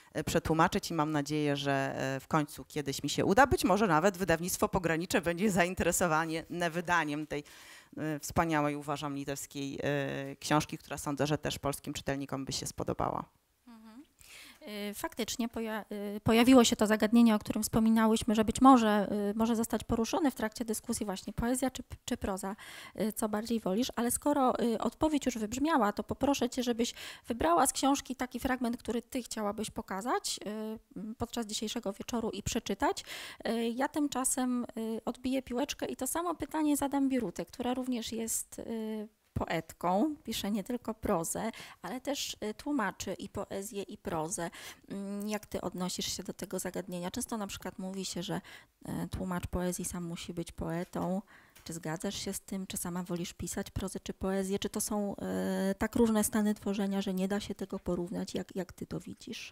S3: przetłumaczyć i mam nadzieję, że w końcu kiedyś mi się uda. Być może nawet wydawnictwo Pogranicze będzie zainteresowane wydaniem tej wspaniałej, uważam, litewskiej książki, która sądzę, że też polskim czytelnikom by się spodobała.
S1: Faktycznie poja pojawiło się to zagadnienie, o którym wspominałyśmy, że być może może zostać poruszone w trakcie dyskusji właśnie poezja czy, czy proza, co bardziej wolisz, ale skoro odpowiedź już wybrzmiała, to poproszę Cię, żebyś wybrała z książki taki fragment, który Ty chciałabyś pokazać podczas dzisiejszego wieczoru i przeczytać. Ja tymczasem odbiję piłeczkę i to samo pytanie zadam Birutę, która również jest poetką, pisze nie tylko prozę, ale też tłumaczy i poezję, i prozę. Jak ty odnosisz się do tego zagadnienia? Często na przykład mówi się, że tłumacz poezji sam musi być poetą. Czy zgadzasz się z tym? Czy sama wolisz pisać prozę czy poezję? Czy to są e, tak różne stany tworzenia, że nie da się tego porównać? Jak, jak ty to widzisz?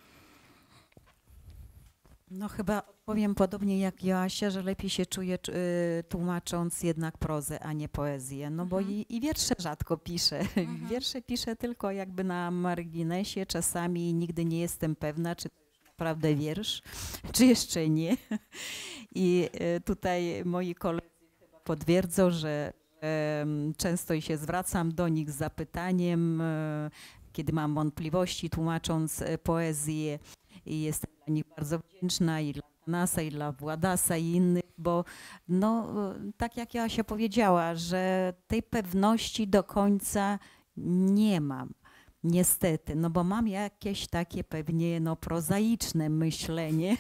S2: No chyba powiem podobnie jak Joasia, że lepiej się czuję y, tłumacząc jednak prozę, a nie poezję. No bo
S1: Mhm.
S2: i, i wiersze rzadko piszę.
S1: Mhm.
S2: Wiersze piszę tylko jakby na marginesie. Czasami nigdy nie jestem pewna, czy to już naprawdę wiersz, czy jeszcze nie. I y, tutaj moi koledzy chyba potwierdzą, że y, często się zwracam do nich z zapytaniem, y, kiedy mam wątpliwości tłumacząc y, poezję. I jestem dla nich bardzo wdzięczna i dla Nasa, i dla Władasa i innych, bo no, tak jak ja się powiedziała, że tej pewności do końca nie mam, niestety, no bo mam jakieś takie pewnie no, prozaiczne myślenie,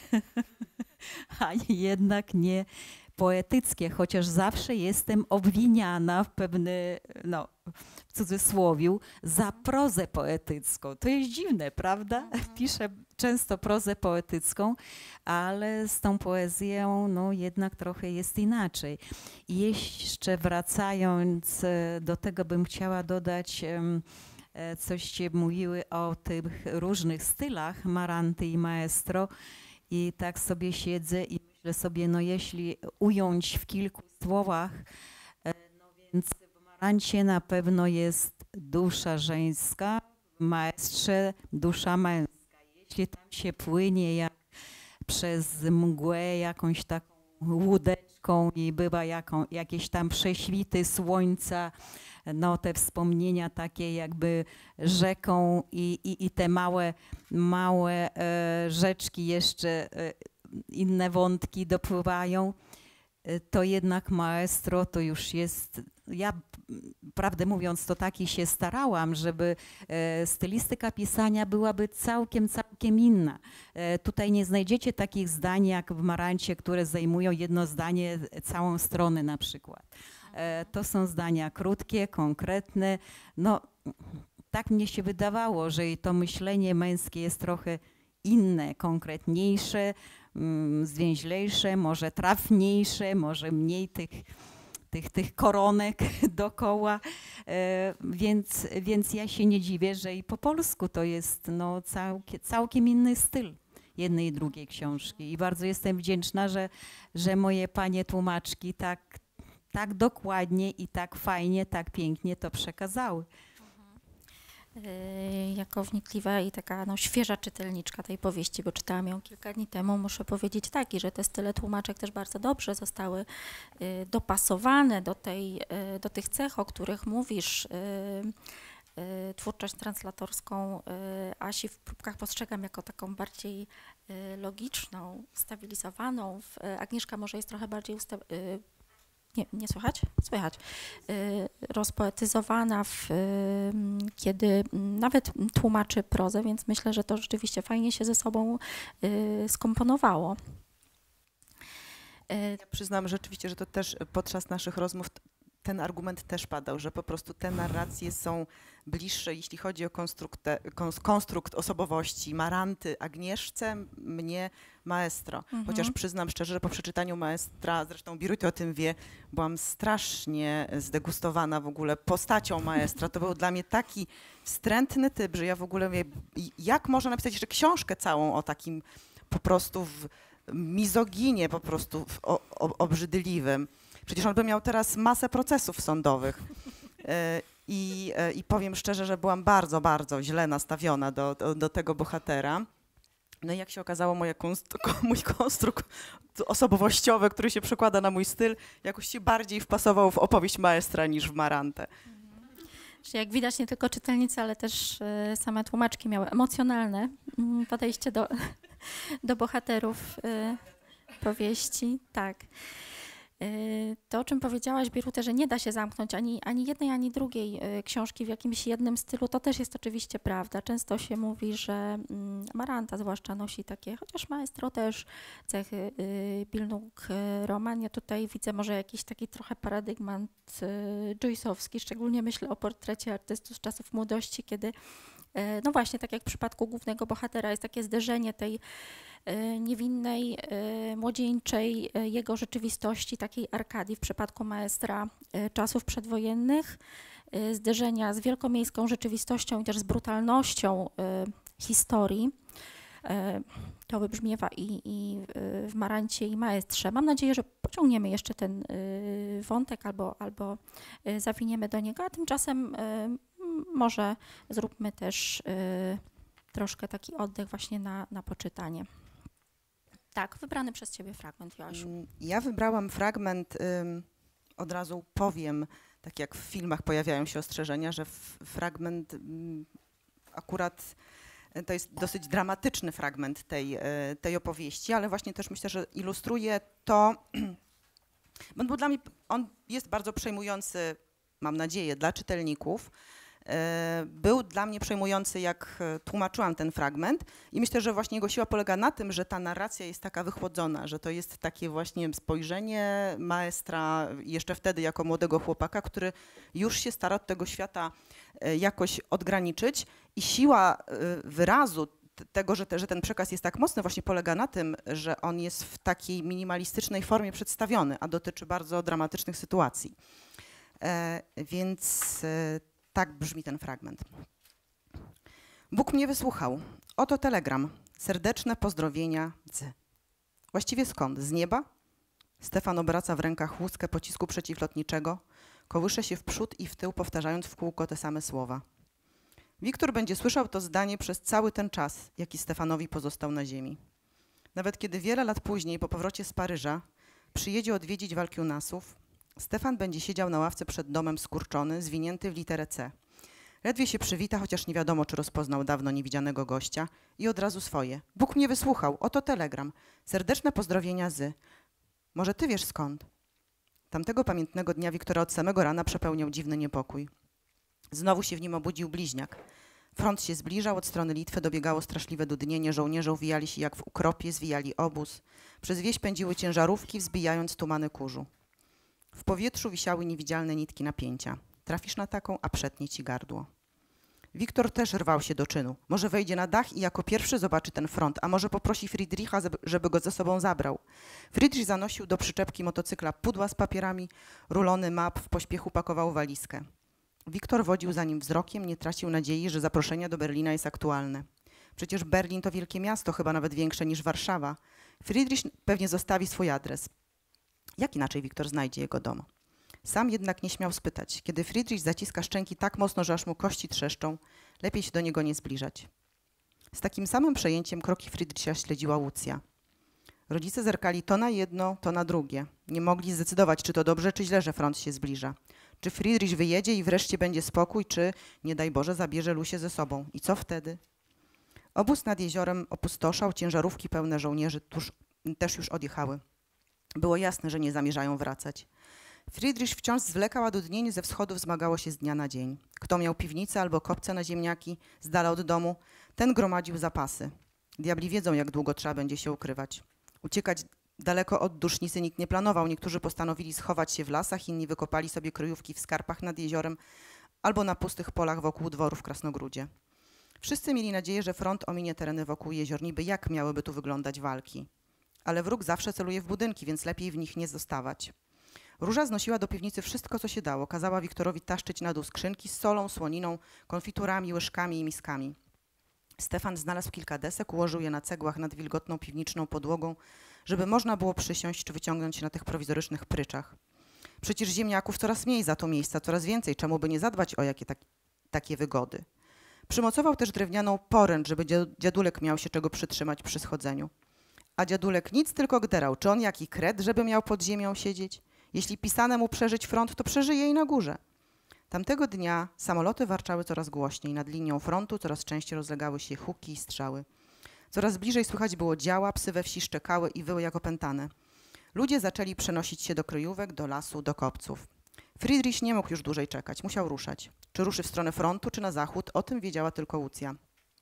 S2: a jednak nie poetyckie, chociaż zawsze jestem obwiniana w pewny, no, w cudzysłowiu, za prozę poetycką. To jest dziwne, prawda? Piszę często prozę poetycką, ale z tą poezją no, jednak trochę jest inaczej. I jeszcze wracając do tego, bym chciała dodać, coście mówiły o tych różnych stylach Maranty i Maestro. I tak sobie siedzę i myślę sobie, no jeśli ująć w kilku słowach, no więc w Marancie na pewno jest dusza żeńska, w Maestrze dusza męska. Jeśli tam się płynie jak przez mgłę jakąś taką łódeczką i bywa jaką, jakieś tam prześwity słońca, no te wspomnienia takie jakby rzeką i, i, i te małe, małe e, rzeczki jeszcze, e, inne wątki dopływają, e, to jednak Maestro to już jest, ja prawdę mówiąc to taki się starałam, żeby e, stylistyka pisania byłaby całkiem, całkiem inna. E, tutaj nie znajdziecie takich zdań jak w Marancie, które zajmują jedno zdanie całą stronę na przykład. To są zdania krótkie, konkretne. No, tak mnie się wydawało, że to myślenie męskie jest trochę inne, konkretniejsze, mm, zwięźlejsze, może trafniejsze, może mniej tych, tych, tych koronek dookoła. E, więc, więc ja się nie dziwię, że i po polsku to jest no, całkiem, całkiem inny styl jednej i drugiej książki. I bardzo jestem wdzięczna, że, że moje panie tłumaczki tak tak dokładnie i tak fajnie, tak pięknie to przekazały.
S1: Yy, jako wnikliwa i taka no, świeża czytelniczka tej powieści, bo czytałam ją kilka dni temu, muszę powiedzieć tak, i że te style tłumaczek też bardzo dobrze zostały yy, dopasowane do, tej, yy, do tych cech, o których mówisz. Yy, yy, twórczość translatorską yy, Asi w próbkach postrzegam jako taką bardziej yy, logiczną, stabilizowaną. W, yy, Agnieszka może jest trochę bardziej usta- yy, Nie, nie słychać? Słychać. Y, rozpoetyzowana, w, y, kiedy nawet tłumaczy prozę, więc myślę, że to rzeczywiście fajnie się ze sobą y, skomponowało.
S3: Y, ja przyznam rzeczywiście, że to też podczas naszych rozmów ten argument też padał, że po prostu te narracje są bliższe, jeśli chodzi o konstrukt osobowości Maranty Agnieszce, mnie Maestro. Mhm. Chociaż przyznam szczerze, że po przeczytaniu Maestra, zresztą Biruty o tym wie, byłam strasznie zdegustowana w ogóle postacią Maestra. To był dla mnie taki wstrętny typ, że ja w ogóle mówię, jak można napisać jeszcze książkę całą o takim po prostu w mizoginie, po prostu w o, o, obrzydliwym. Przecież on by miał teraz masę procesów sądowych. I, i powiem szczerze, że byłam bardzo, bardzo źle nastawiona do, do, do tego bohatera. No i jak się okazało, moja konstru mój konstrukt osobowościowy, który się przekłada na mój styl, jakoś się bardziej wpasował w opowieść maestra niż w Marantę.
S1: Czyli jak widać, nie tylko czytelnicy, ale też y, same tłumaczki miały emocjonalne y, podejście do, do bohaterów y, powieści. Tak. Y, to, o czym powiedziałaś, Birute, że nie da się zamknąć ani, ani jednej, ani drugiej y, książki w jakimś jednym stylu, to też jest oczywiście prawda. Często się mówi, że y, Maranta zwłaszcza nosi takie, chociaż Maestro też, cechy y, Bildung-Roman. Ja tutaj widzę może jakiś taki trochę paradygmat y, Joyce'owski, szczególnie myślę o portrecie artystów z czasów młodości, kiedy y, no właśnie, tak jak w przypadku głównego bohatera, jest takie zderzenie tej niewinnej, młodzieńczej jego rzeczywistości, takiej Arkadii w przypadku maestra czasów przedwojennych, zderzenia z wielkomiejską rzeczywistością i też z brutalnością historii. To wybrzmiewa i, i w Marancie, i Maestrze. Mam nadzieję, że pociągniemy jeszcze ten wątek albo, albo zawiniemy do niego, a tymczasem może zróbmy też troszkę taki oddech właśnie na, na poczytanie. Tak, wybrany przez ciebie fragment, Joasiu.
S3: Ja wybrałam fragment, ym, od razu powiem, tak jak w filmach pojawiają się ostrzeżenia, że f, fragment ym, akurat to jest dosyć dramatyczny fragment tej, y, tej opowieści, ale właśnie też myślę, że ilustruje to, bo dla mnie on jest bardzo przejmujący, mam nadzieję, dla czytelników. Był dla mnie przejmujący, jak tłumaczyłam ten fragment i myślę, że właśnie jego siła polega na tym, że ta narracja jest taka wychłodzona, że to jest takie właśnie spojrzenie maestra jeszcze wtedy jako młodego chłopaka, który już się stara od tego świata jakoś odgraniczyć i siła wyrazu tego, że, te, że ten przekaz jest tak mocny, właśnie polega na tym, że on jest w takiej minimalistycznej formie przedstawiony, a dotyczy bardzo dramatycznych sytuacji. E, więc e, tak brzmi ten fragment. Bóg mnie wysłuchał. Oto telegram. Serdeczne pozdrowienia z. Właściwie skąd? Z nieba? Stefan obraca w rękach łuskę pocisku przeciwlotniczego, kołysze się w przód i w tył, powtarzając w kółko te same słowa. Wiktor będzie słyszał to zdanie przez cały ten czas, jaki Stefanowi pozostał na ziemi. Nawet kiedy wiele lat później, po powrocie z Paryża, przyjedzie odwiedzić Walkiunasów, Stefan będzie siedział na ławce przed domem skurczony, zwinięty w literę C. Ledwie się przywita, chociaż nie wiadomo, czy rozpoznał dawno niewidzianego gościa, i od razu swoje. Bóg mnie wysłuchał, oto telegram. Serdeczne pozdrowienia z. Może ty wiesz skąd? Tamtego pamiętnego dnia Wiktora od samego rana przepełniał dziwny niepokój. Znowu się w nim obudził bliźniak. Front się zbliżał, od strony Litwy dobiegało straszliwe dudnienie, żołnierze uwijali się jak w ukropie, zwijali obóz. Przez wieś pędziły ciężarówki, wzbijając tumany kurzu. W powietrzu wisiały niewidzialne nitki napięcia. Trafisz na taką, a przetnie ci gardło. Wiktor też rwał się do czynu. Może wejdzie na dach i jako pierwszy zobaczy ten front, a może poprosi Friedricha, żeby go ze sobą zabrał. Friedrich zanosił do przyczepki motocykla pudła z papierami, rulony map, w pośpiechu pakował walizkę. Wiktor wodził za nim wzrokiem, nie tracił nadziei, że zaproszenie do Berlina jest aktualne. Przecież Berlin to wielkie miasto, chyba nawet większe niż Warszawa. Friedrich pewnie zostawi swój adres. Jak inaczej Wiktor znajdzie jego dom? Sam jednak nie śmiał spytać. Kiedy Friedrich zaciska szczęki tak mocno, że aż mu kości trzeszczą, lepiej się do niego nie zbliżać. Z takim samym przejęciem kroki Friedricha śledziła Łucja. Rodzice zerkali to na jedno, to na drugie. Nie mogli zdecydować, czy to dobrze, czy źle, że front się zbliża. Czy Friedrich wyjedzie i wreszcie będzie spokój, czy, nie daj Boże, zabierze Lusię ze sobą. I co wtedy? Obóz nad jeziorem opustoszał, ciężarówki pełne żołnierzy tuż, też już odjechały. Było jasne, że nie zamierzają wracać. Friedrich wciąż zwlekał, a dudnienie ze wschodu wzmagało się z dnia na dzień. Kto miał piwnicę albo kopce na ziemniaki z dala od domu, ten gromadził zapasy. Diabli wiedzą, jak długo trzeba będzie się ukrywać. Uciekać daleko od dusznicy nikt nie planował. Niektórzy postanowili schować się w lasach, inni wykopali sobie kryjówki w skarpach nad jeziorem albo na pustych polach wokół dworu w Krasnogródzie. Wszyscy mieli nadzieję, że front ominie tereny wokół jezior. Niby jak miałyby tu wyglądać walki? Ale wróg zawsze celuje w budynki, więc lepiej w nich nie zostawać. Róża znosiła do piwnicy wszystko, co się dało. Kazała Wiktorowi taszczyć na dół skrzynki z solą, słoniną, konfiturami, łyżkami i miskami. Stefan znalazł kilka desek, ułożył je na cegłach nad wilgotną piwniczną podłogą, żeby można było przysiąść czy wyciągnąć się na tych prowizorycznych pryczach. Przecież ziemniaków coraz mniej za to miejsca, coraz więcej. Czemu by nie zadbać o jakie tak, takie wygody? Przymocował też drewnianą poręcz, żeby dziadulek miał się czego przytrzymać przy schodzeniu. A dziadulek nic, tylko gderał. Czy on jaki kret, żeby miał pod ziemią siedzieć? Jeśli pisane mu przeżyć front, to przeżyje i na górze. Tamtego dnia samoloty warczały coraz głośniej. Nad linią frontu coraz częściej rozlegały się huki i strzały. Coraz bliżej słychać było działa, psy we wsi szczekały i wyły jak opętane. Ludzie zaczęli przenosić się do kryjówek, do lasu, do kopców. Friedrich nie mógł już dłużej czekać, musiał ruszać. Czy ruszy w stronę frontu, czy na zachód, o tym wiedziała tylko Łucja.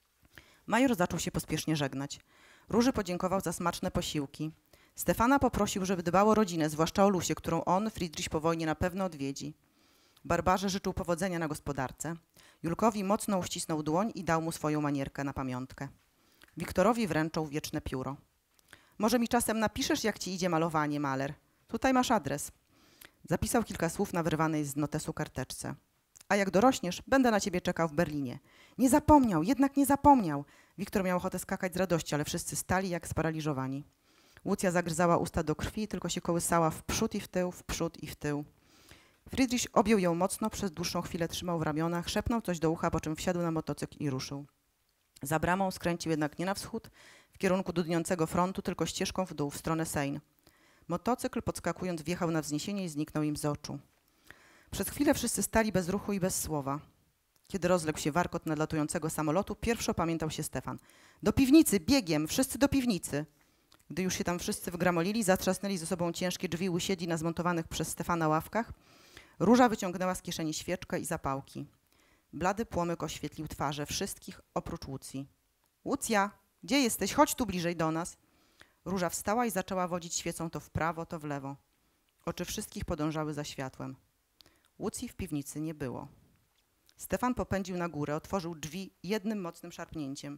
S3: Major zaczął się pospiesznie żegnać. Róży podziękował za smaczne posiłki. Stefana poprosił, żeby dbał o rodzinę, zwłaszcza o Lusię, którą on, Friedrich, po wojnie na pewno odwiedzi. Barbarze życzył powodzenia na gospodarce. Julkowi mocno uścisnął dłoń i dał mu swoją manierkę na pamiątkę. Wiktorowi wręczał wieczne pióro. Może mi czasem napiszesz, jak ci idzie malowanie, maler? Tutaj masz adres. Zapisał kilka słów na wyrwanej z notesu karteczce. A jak dorośniesz, będę na ciebie czekał w Berlinie. Nie zapomniał, jednak nie zapomniał. Wiktor miał ochotę skakać z radości, ale wszyscy stali jak sparaliżowani. Łucja zagryzała usta do krwi, tylko się kołysała w przód i w tył, w przód i w tył. Friedrich objął ją mocno, przez dłuższą chwilę trzymał w ramionach, szepnął coś do ucha, po czym wsiadł na motocykl i ruszył. Za bramą skręcił jednak nie na wschód, w kierunku dudniącego frontu, tylko ścieżką w dół, w stronę Seine. Motocykl podskakując wjechał na wzniesienie i zniknął im z oczu. Przez chwilę wszyscy stali bez ruchu i bez słowa. Kiedy rozległ się warkot nadlatującego samolotu, pierwszy opamiętał się Stefan. Do piwnicy, biegiem, wszyscy do piwnicy. Gdy już się tam wszyscy wgramolili, zatrzasnęli ze sobą ciężkie drzwi, usiedli na zmontowanych przez Stefana ławkach. Róża wyciągnęła z kieszeni świeczkę i zapałki. Blady płomyk oświetlił twarze wszystkich oprócz Łucji. Łucja, gdzie jesteś? Chodź tu bliżej do nas. Róża wstała i zaczęła wodzić świecą to w prawo, to w lewo. Oczy wszystkich podążały za światłem. Łucji w piwnicy nie było. Stefan popędził na górę, otworzył drzwi jednym mocnym szarpnięciem.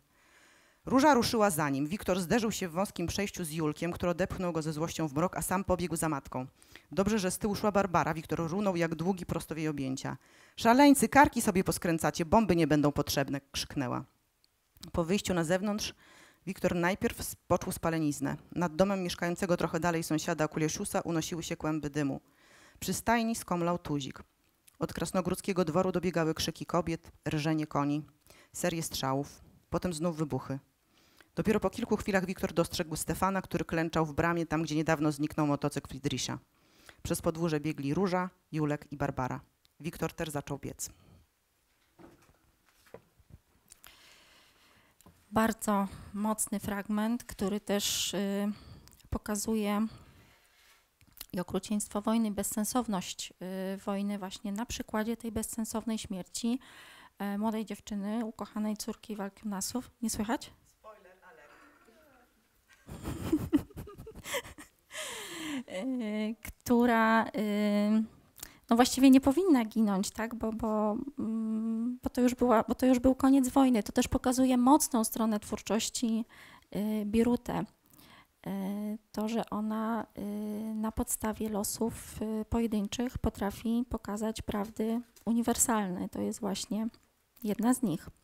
S3: Róża ruszyła za nim. Wiktor zderzył się w wąskim przejściu z Julkiem, który odepchnął go ze złością w mrok, a sam pobiegł za matką. Dobrze, że z tyłu szła Barbara. Wiktor runął jak długi prosto w jej objęcia. Szaleńcy, karki sobie poskręcacie, bomby nie będą potrzebne, krzyknęła. Po wyjściu na zewnątrz Wiktor najpierw poczuł spaleniznę. Nad domem mieszkającego trochę dalej sąsiada Kulesiusa unosiły się kłęby dymu. Przy stajni skomlał tuzik. Od krasnogródzkiego dworu dobiegały krzyki kobiet, rżenie koni, serie strzałów, potem znów wybuchy. Dopiero po kilku chwilach Wiktor dostrzegł Stefana, który klęczał w bramie, tam gdzie niedawno zniknął motocykl Friedricha. Przez podwórze biegli Róża, Julek i Barbara. Wiktor też zaczął biec.
S1: Bardzo mocny fragment, który też y, pokazuje i okrucieństwo wojny, bezsensowność y, wojny właśnie na przykładzie tej bezsensownej śmierci y, młodej dziewczyny, ukochanej córki Walkiunasów. Nie słychać?
S3: Spoiler alert.
S1: y, która y, no właściwie nie powinna ginąć, tak? bo, bo, mm, bo, to już była, bo to już był koniec wojny. To też pokazuje mocną stronę twórczości y, Birute. To, że ona na podstawie losów pojedynczych potrafi pokazać prawdy uniwersalne. To jest właśnie jedna z nich.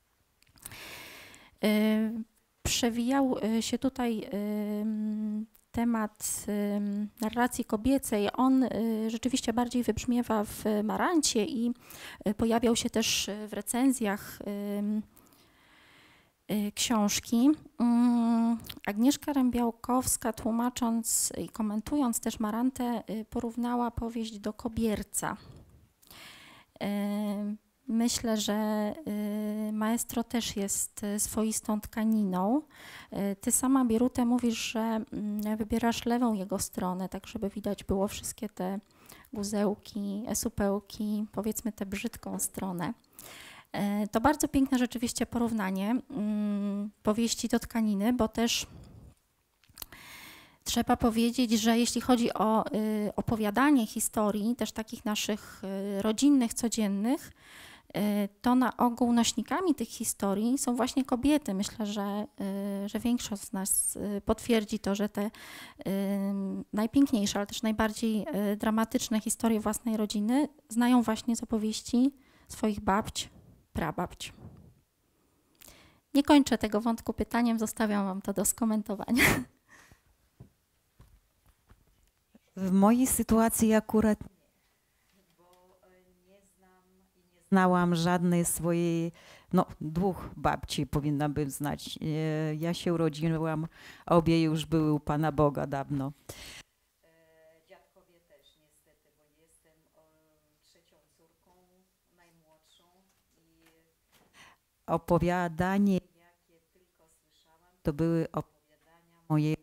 S1: Przewijał się tutaj temat narracji kobiecej. On rzeczywiście bardziej wybrzmiewa w Marancie i pojawiał się też w recenzjach książki. Agnieszka Rębiałkowska, tłumacząc i komentując też Marantę, porównała powieść do Kobierca. Myślę, że maestro też jest swoistą tkaniną. Ty sama, Birute, mówisz, że wybierasz lewą jego stronę, tak żeby widać było wszystkie te guzełki, supełki, powiedzmy tę brzydką stronę. To bardzo piękne rzeczywiście porównanie powieści do tkaniny, bo też trzeba powiedzieć, że jeśli chodzi o opowiadanie historii, też takich naszych rodzinnych, codziennych, to na ogół nośnikami tych historii są właśnie kobiety. Myślę, że, że większość z nas potwierdzi to, że te najpiękniejsze, ale też najbardziej dramatyczne historie własnej rodziny znają właśnie z opowieści swoich babć, prababć. Nie kończę tego wątku pytaniem, zostawiam wam to do skomentowania.
S2: W mojej sytuacji akurat bo nie znam i nie znałam żadnej swojej no dwóch babci powinnabym znać. E, ja się urodziłam, obie już były u Pana Boga dawno. E, dziadkowie też niestety, bo jestem o, trzecią córką, najmłodszą i opowiadanie, jakie tylko słyszałam, to były opowiadania mojego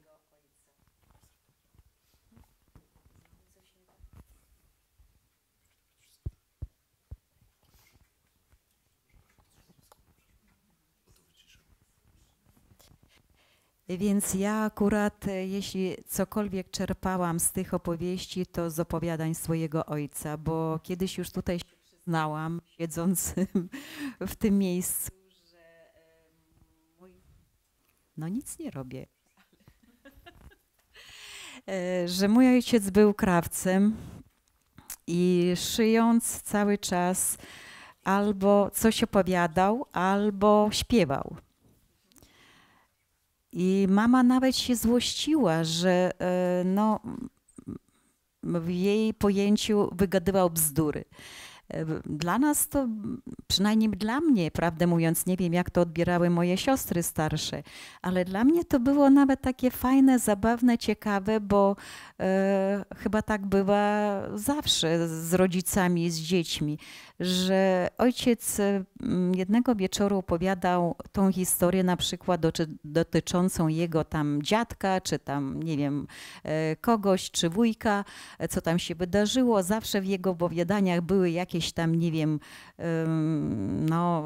S2: Więc ja akurat, jeśli cokolwiek czerpałam z tych opowieści, to z opowiadań swojego ojca, bo kiedyś już tutaj się przyznałam, siedząc w tym miejscu, że mój... No nic nie robię. Że mój ojciec był krawcem i szyjąc cały czas albo coś opowiadał, albo śpiewał. I mama nawet się złościła, że no, w jej pojęciu wygadywał bzdury. Dla nas to, przynajmniej dla mnie, prawdę mówiąc, nie wiem jak to odbierały moje siostry starsze, ale dla mnie to było nawet takie fajne, zabawne, ciekawe, bo e, chyba tak bywa zawsze z rodzicami, z dziećmi, że ojciec jednego wieczoru opowiadał tą historię na przykład dotyczącą jego tam dziadka, czy tam, nie wiem, kogoś, czy wujka, co tam się wydarzyło. Zawsze w jego opowiadaniach były jakieś tam, nie wiem, no...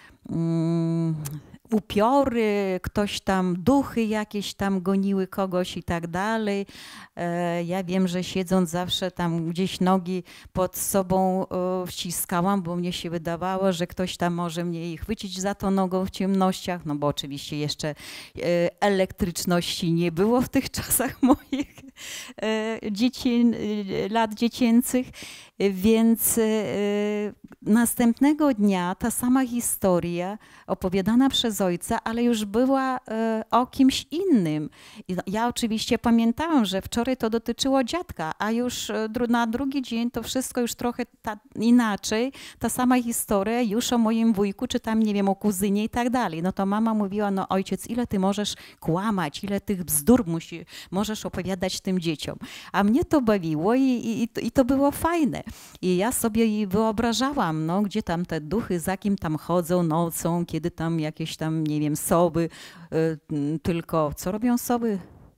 S2: Um, upiory, ktoś tam, duchy jakieś tam goniły kogoś i tak dalej. E, ja wiem, że siedząc zawsze tam gdzieś nogi pod sobą e, wciskałam, bo mnie się wydawało, że ktoś tam może mnie chwycić za tą nogą w ciemnościach, no bo oczywiście jeszcze e, elektryczności nie było w tych czasach moich e, dzieci, e, lat dziecięcych, e, więc e, następnego dnia ta sama historia opowiadana przez ojca, ale już była e, o kimś innym. I ja oczywiście pamiętałam, że wczoraj to dotyczyło dziadka, a już e, dru na drugi dzień to wszystko już trochę ta, inaczej, ta sama historia już o moim wujku, czy tam, nie wiem, o kuzynie i tak dalej. No to mama mówiła, no ojciec, ile ty możesz kłamać, ile tych bzdur musi, możesz opowiadać tym dzieciom. A mnie to bawiło i, i, i to było fajne. I ja sobie wyobrażałam, no, gdzie tam te duchy, za kim tam chodzą nocą, kiedy tam jakieś tam, nie wiem, sowy, y, tylko, co robią sowy?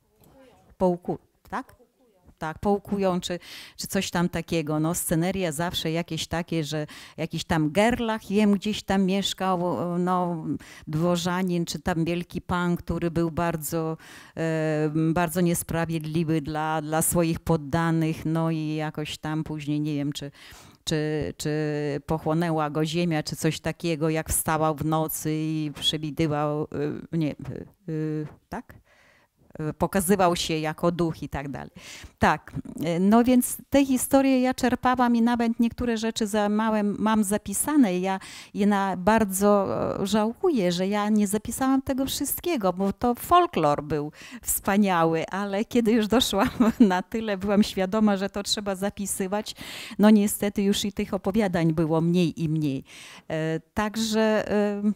S2: Połku, tak? Tak, połkują, czy, czy coś tam takiego. No, sceneria zawsze jakieś takie, że jakiś tam gerlach, wiem, gdzieś tam mieszkał, no, dworzanin, czy tam wielki pan, który był bardzo, e, bardzo niesprawiedliwy dla, dla swoich poddanych, no i jakoś tam później, nie wiem, czy Czy, czy pochłonęła go ziemia, czy coś takiego, jak wstawał w nocy i przewidywał, nie, tak? Pokazywał się jako duch i tak dalej. Tak, no więc te historie ja czerpałam i nawet niektóre rzeczy za małe mam zapisane. Ja je na bardzo żałuję, że ja nie zapisałam tego wszystkiego, bo to folklor był wspaniały, ale kiedy już doszłam na tyle, byłam świadoma, że to trzeba zapisywać, no niestety już i tych opowiadań było mniej i mniej. Także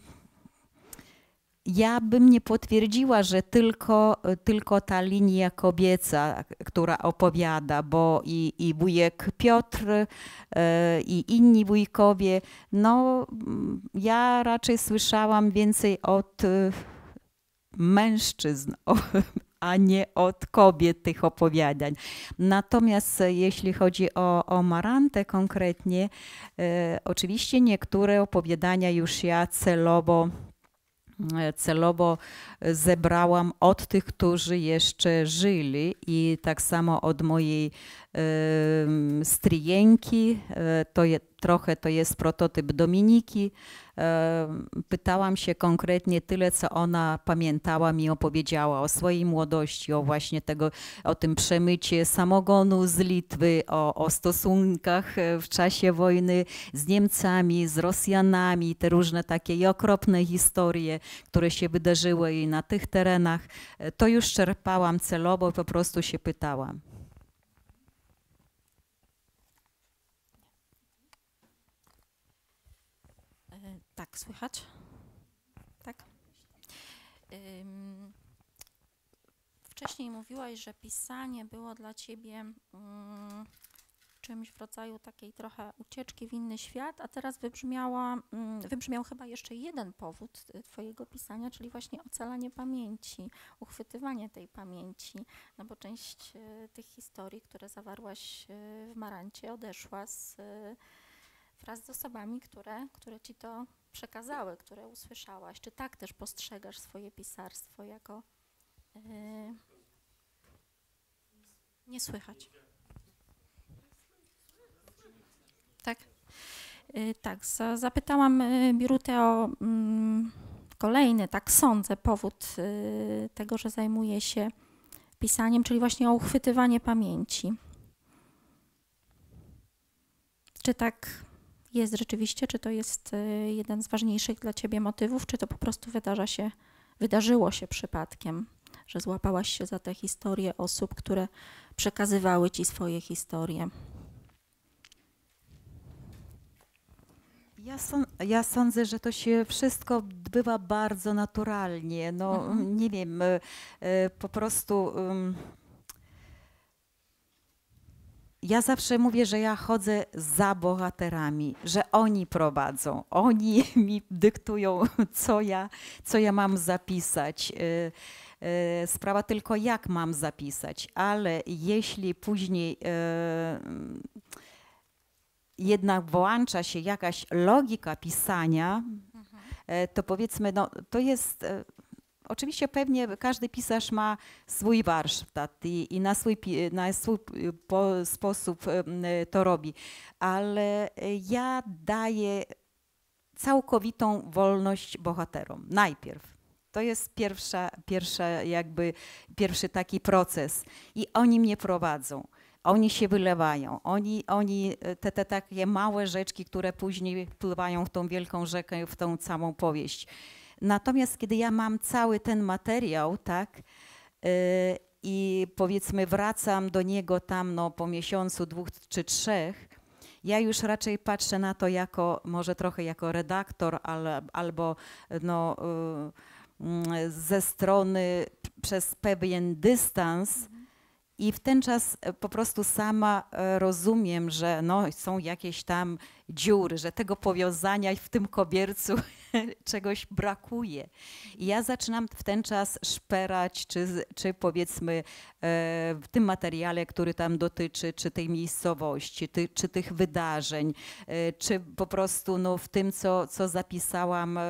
S2: ja bym nie potwierdziła, że tylko, tylko ta linia kobieca, która opowiada, bo i, i wujek Piotr, i inni wujkowie, no ja raczej słyszałam więcej od mężczyzn, a nie od kobiet tych opowiadań. Natomiast jeśli chodzi o, o Marantę konkretnie, e, oczywiście niektóre opowiadania już ja celowo celowo zebrałam od tych, którzy jeszcze żyli i tak samo od mojej e, stryjenki, e, to je, trochę to jest prototyp Dominiki. E, pytałam się konkretnie tyle, co ona pamiętała, mi opowiedziała o swojej młodości, o właśnie tego, o tym przemycie samogonu z Litwy, o, o stosunkach w czasie wojny z Niemcami, z Rosjanami, te różne takie i okropne historie, które się wydarzyły i na tych terenach. To już czerpałam celowo, po prostu się pytałam.
S1: Tak, słychać? Tak. Ym, wcześniej mówiłaś, że pisanie było dla ciebie um, czymś w rodzaju takiej trochę ucieczki w inny świat, a teraz wybrzmiała, um, wybrzmiał chyba jeszcze jeden powód twojego pisania, czyli właśnie ocalanie pamięci, uchwytywanie tej pamięci, no bo część y, tych historii, które zawarłaś y, w Marancie, odeszła z, y, wraz z osobami, które, które ci to przekazały, które usłyszałaś. Czy tak też postrzegasz swoje pisarstwo jako... Yy, nie słychać. Tak? Yy, tak, za, zapytałam yy, Birutę o yy, kolejny, tak sądzę, powód yy, tego, że zajmuje się pisaniem, czyli właśnie o uchwytywanie pamięci. Czy tak jest rzeczywiście, czy to jest y, jeden z ważniejszych dla ciebie motywów, czy to po prostu wydarza się, wydarzyło się przypadkiem, że złapałaś się za te historie osób, które przekazywały ci swoje historie?
S2: Ja, sąd, ja sądzę, że to się wszystko odbywa bardzo naturalnie. No, mhm. nie wiem, y, y, po prostu... Y, Ja zawsze mówię, że ja chodzę za bohaterami, że oni prowadzą, oni mi dyktują, co ja, co ja mam zapisać. Sprawa tylko, jak mam zapisać, ale jeśli później jednak włącza się jakaś logika pisania, to powiedzmy, no, to jest... Oczywiście pewnie każdy pisarz ma swój warsztat i, i na swój, na swój po, sposób to robi, ale ja daję całkowitą wolność bohaterom. Najpierw. To jest pierwsza, pierwsza jakby, pierwszy taki proces i oni mnie prowadzą. Oni się wylewają, oni, oni te, te takie małe rzeczki, które później wpływają w tą wielką rzekę, w tą całą powieść. Natomiast kiedy ja mam cały ten materiał, tak, yy, i powiedzmy wracam do niego tam no, po miesiącu, dwóch czy trzech, ja już raczej patrzę na to jako, może trochę jako redaktor, ale, albo no, yy, ze strony przez pewien dystans. I w ten czas po prostu sama rozumiem, że no, są jakieś tam dziury, że tego powiązania w tym kobiercu czegoś brakuje. I ja zaczynam w ten czas szperać, czy, czy powiedzmy w tym materiale, który tam dotyczy, czy tej miejscowości, ty, czy tych wydarzeń, czy po prostu no, w tym, co, co zapisałam,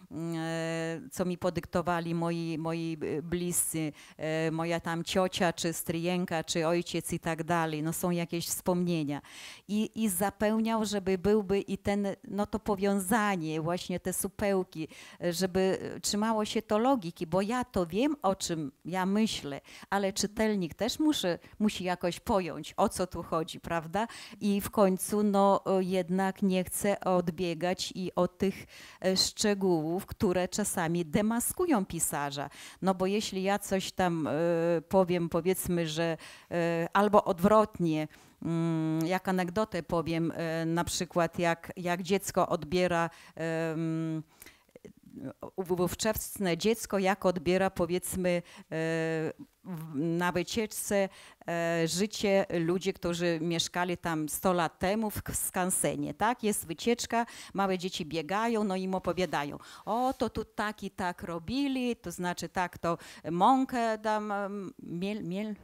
S2: co mi podyktowali moi, moi bliscy, moja tam ciocia, czy stryjenka, czy ojciec i tak dalej. No są jakieś wspomnienia. I, i zapełniał, żeby byłby i ten, no to powiązanie, właśnie te supełki, żeby trzymało się to logiki, bo ja to wiem, o czym ja myślę, ale czytelnik też muszę, musi jakoś pojąć, o co tu chodzi, prawda? I w końcu no jednak nie chcę odbiegać i od tych szczegółów, które czasami demaskują pisarza. No bo jeśli ja coś tam y, powiem, powiedzmy, że y, albo odwrotnie, y, jak anegdotę powiem, y, na przykład jak, jak dziecko odbiera y, wówczesne dziecko, jak odbiera powiedzmy na wycieczce życie ludzi, którzy mieszkali tam sto lat temu w skansenie, tak? Jest wycieczka, małe dzieci biegają, no im opowiadają. O, to tu tak i tak robili, to znaczy tak, to mąkę tam, miel, miel,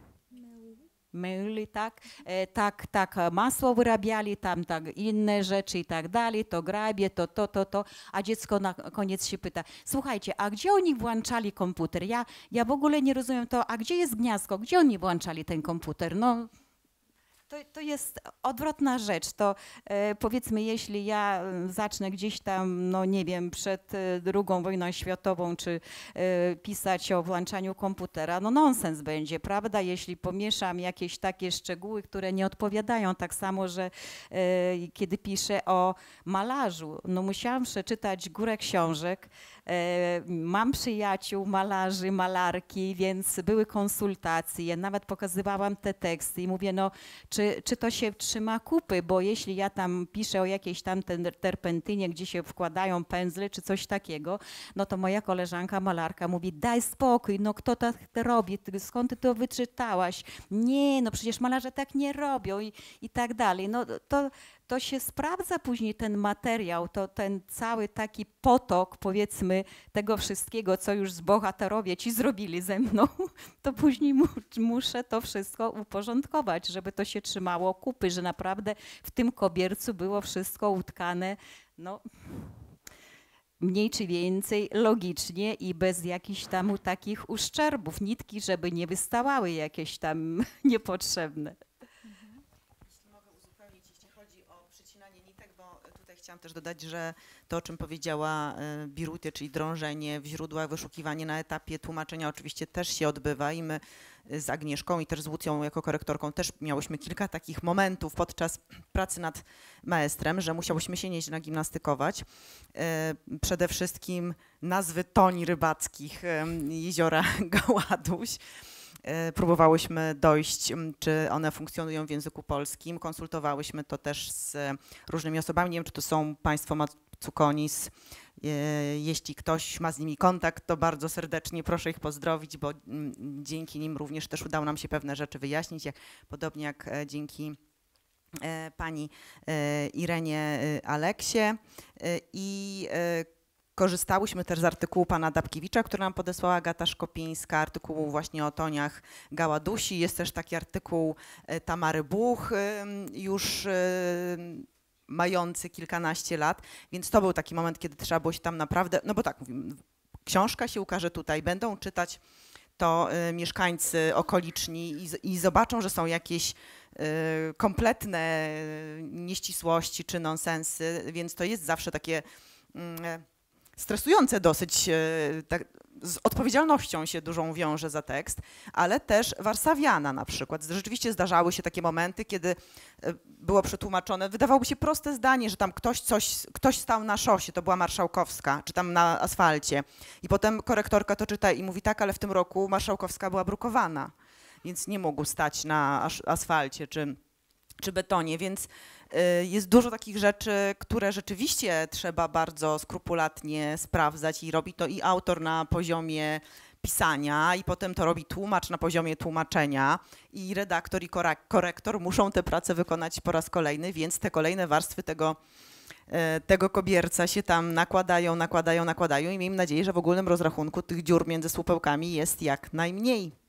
S2: myli, tak, tak, tak masło wyrabiali, tam tak inne rzeczy i tak dalej, to grabie, to, to, to, to, a dziecko na koniec się pyta, słuchajcie, a gdzie oni włączali komputer? Ja, ja w ogóle nie rozumiem to, a gdzie jest gniazdko? Gdzie oni włączali ten komputer? No, to, to jest odwrotna rzecz. To e, powiedzmy, jeśli ja zacznę gdzieś tam, no nie wiem, przed e, drugą wojną światową, czy e, pisać o włączaniu komputera, no nonsens będzie, prawda? Jeśli pomieszam jakieś takie szczegóły, które nie odpowiadają, tak samo, że e, kiedy piszę o malarzu, no musiałam przeczytać górę książek, E, mam przyjaciół, malarzy, malarki, więc były konsultacje. Nawet pokazywałam te teksty i mówię, no czy, czy to się trzyma kupy, bo jeśli ja tam piszę o jakiejś tam terpentynie, gdzie się wkładają pędzle czy coś takiego, no to moja koleżanka malarka mówi, daj spokój, no kto tak robi, skąd ty to wyczytałaś? Nie, no przecież malarze tak nie robią i, i tak dalej. No to, to się sprawdza później ten materiał, to ten cały taki potok, powiedzmy, tego wszystkiego, co już z bohaterowie ci zrobili ze mną, to później mu, muszę to wszystko uporządkować, żeby to się trzymało kupy, że naprawdę w tym kobiercu było wszystko utkane, no mniej czy więcej logicznie i bez jakichś tam takich uszczerbów, nitki, żeby nie wystawały jakieś tam niepotrzebne.
S3: Chciałam też dodać, że to, o czym powiedziała Biruty, czyli drążenie w źródłach, wyszukiwanie na etapie tłumaczenia oczywiście też się odbywa i my z Agnieszką i też z Łucją jako korektorką też miałyśmy kilka takich momentów podczas pracy nad maestrem, że musiałyśmy się nieźle gimnastykować. Przede wszystkim nazwy toni rybackich jeziora Gaładuś. Próbowałyśmy dojść, czy one funkcjonują w języku polskim. Konsultowałyśmy to też z różnymi osobami. Nie wiem, czy to są państwo Matsukonis. Jeśli ktoś ma z nimi kontakt, to bardzo serdecznie proszę ich pozdrowić, bo dzięki nim również też udało nam się pewne rzeczy wyjaśnić, jak, podobnie jak dzięki pani Irenie Aleksie. I korzystałyśmy też z artykułu pana Dabkiewicza, który nam podesłała Agata Szkopińska, artykułu właśnie o toniach Gaładusi. Jest też taki artykuł Tamary Buch, już mający kilkanaście lat, więc to był taki moment, kiedy trzeba było się tam naprawdę, no bo tak mówimy, książka się ukaże tutaj, będą czytać to mieszkańcy okoliczni i, i zobaczą, że są jakieś kompletne nieścisłości czy nonsensy, więc to jest zawsze takie stresujące dosyć, tak, z odpowiedzialnością się dużą wiąże za tekst, ale też Warszawiana na przykład. Rzeczywiście zdarzały się takie momenty, kiedy było przetłumaczone, wydawałoby się proste zdanie, że tam ktoś coś, ktoś stał na szosie, to była Marszałkowska, czy tam na asfalcie. I potem korektorka to czyta i mówi, tak, ale w tym roku Marszałkowska była brukowana, więc nie mógł stać na asfalcie czy, czy betonie, więc jest dużo takich rzeczy, które rzeczywiście trzeba bardzo skrupulatnie sprawdzać i robi to i autor na poziomie pisania i potem to robi tłumacz na poziomie tłumaczenia i redaktor i korektor muszą tę pracę wykonać po raz kolejny, więc te kolejne warstwy tego, tego kobierca się tam nakładają, nakładają, nakładają i miejmy nadzieję, że w ogólnym rozrachunku tych dziur między słupełkami jest jak najmniej.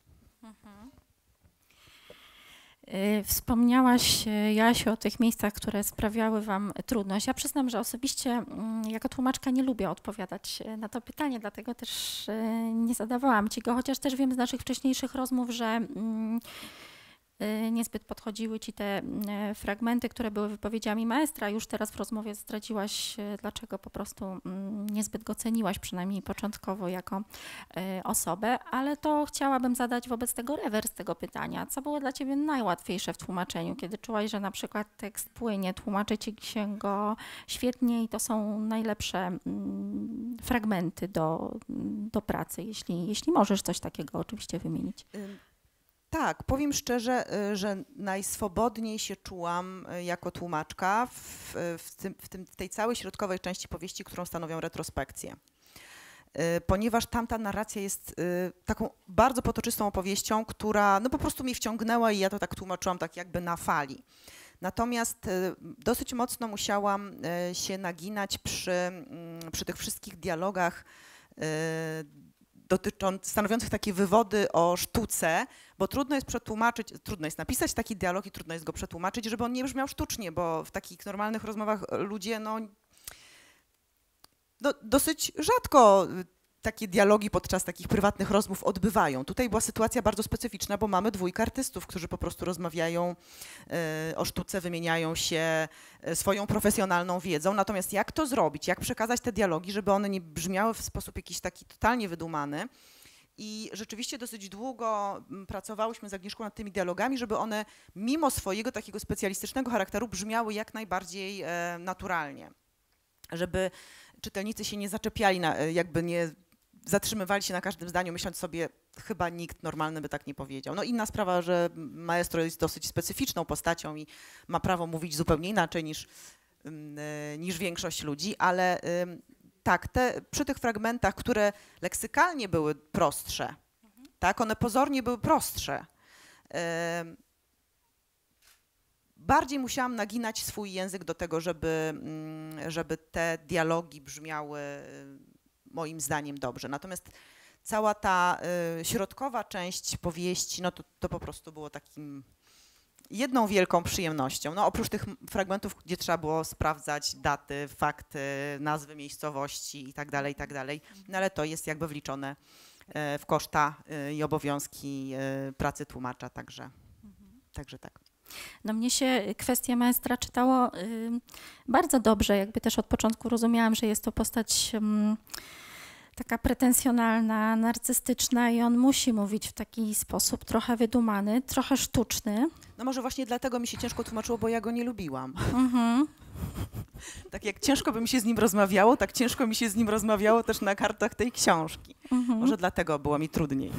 S1: Wspomniałaś, Jasiu, o tych miejscach, które sprawiały wam trudność. Ja przyznam, że osobiście jako tłumaczka nie lubię odpowiadać na to pytanie, dlatego też nie zadawałam ci go, chociaż też wiem z naszych wcześniejszych rozmów, że niezbyt podchodziły ci te fragmenty, które były wypowiedziami maestra. Już teraz w rozmowie zdradziłaś, dlaczego po prostu niezbyt go ceniłaś, przynajmniej początkowo, jako osobę, ale to chciałabym zadać wobec tego rewers tego pytania. Co było dla ciebie najłatwiejsze w tłumaczeniu, kiedy czułaś, że na przykład tekst płynie, tłumaczy ci się go świetnie i to są najlepsze fragmenty do, do pracy, jeśli, jeśli możesz coś takiego oczywiście wymienić.
S3: Tak, powiem szczerze, że najswobodniej się czułam jako tłumaczka w, w, tym, w, tym, w tej całej środkowej części powieści, którą stanowią retrospekcje. Ponieważ tamta narracja jest taką bardzo potoczystą opowieścią, która no po prostu mnie wciągnęła i ja to tak tłumaczyłam tak jakby na fali. Natomiast dosyć mocno musiałam się naginać przy, przy tych wszystkich dialogach dotyczących, stanowiących takie wywody o sztuce, bo trudno jest przetłumaczyć, trudno jest napisać taki dialog i trudno jest go przetłumaczyć, żeby on nie brzmiał sztucznie, bo w takich normalnych rozmowach ludzie no, no dosyć rzadko takie dialogi podczas takich prywatnych rozmów odbywają. Tutaj była sytuacja bardzo specyficzna, bo mamy dwójkę artystów, którzy po prostu rozmawiają y, o sztuce, wymieniają się swoją profesjonalną wiedzą. Natomiast jak to zrobić, jak przekazać te dialogi, żeby one nie brzmiały w sposób jakiś taki totalnie wydumany. I rzeczywiście dosyć długo pracowałyśmy z Agnieszką nad tymi dialogami, żeby one mimo swojego takiego specjalistycznego charakteru brzmiały jak najbardziej e, naturalnie. żeby czytelnicy się nie zaczepiali, na, jakby nie zatrzymywali się na każdym zdaniu, myśląc sobie, chyba nikt normalny by tak nie powiedział. No inna sprawa, że maestro jest dosyć specyficzną postacią i ma prawo mówić zupełnie inaczej niż, niż większość ludzi, ale tak, te, przy tych fragmentach, które leksykalnie były prostsze, mhm. tak, one pozornie były prostsze, bardziej musiałam naginać swój język do tego, żeby, żeby te dialogi brzmiały moim zdaniem dobrze. Natomiast cała ta y, środkowa część powieści, no to, to po prostu było takim jedną wielką przyjemnością. No oprócz tych fragmentów, gdzie trzeba było sprawdzać daty, fakty, nazwy miejscowości i tak dalej, i tak dalej. No ale to jest jakby wliczone y, w koszta y, i obowiązki y, pracy tłumacza, także, mhm. także tak.
S1: No mnie się kwestia maestra czytało y, bardzo dobrze, jakby też od początku rozumiałam, że jest to postać y, taka pretensjonalna, narcystyczna i on musi mówić w taki sposób trochę wydumany, trochę sztuczny.
S3: No może właśnie dlatego mi się ciężko tłumaczyło, bo ja go nie lubiłam.
S1: Mhm.
S3: Tak jak ciężko by mi się z nim rozmawiało, tak ciężko mi się z nim rozmawiało też na kartach tej książki. Mhm. Może dlatego było mi trudniej.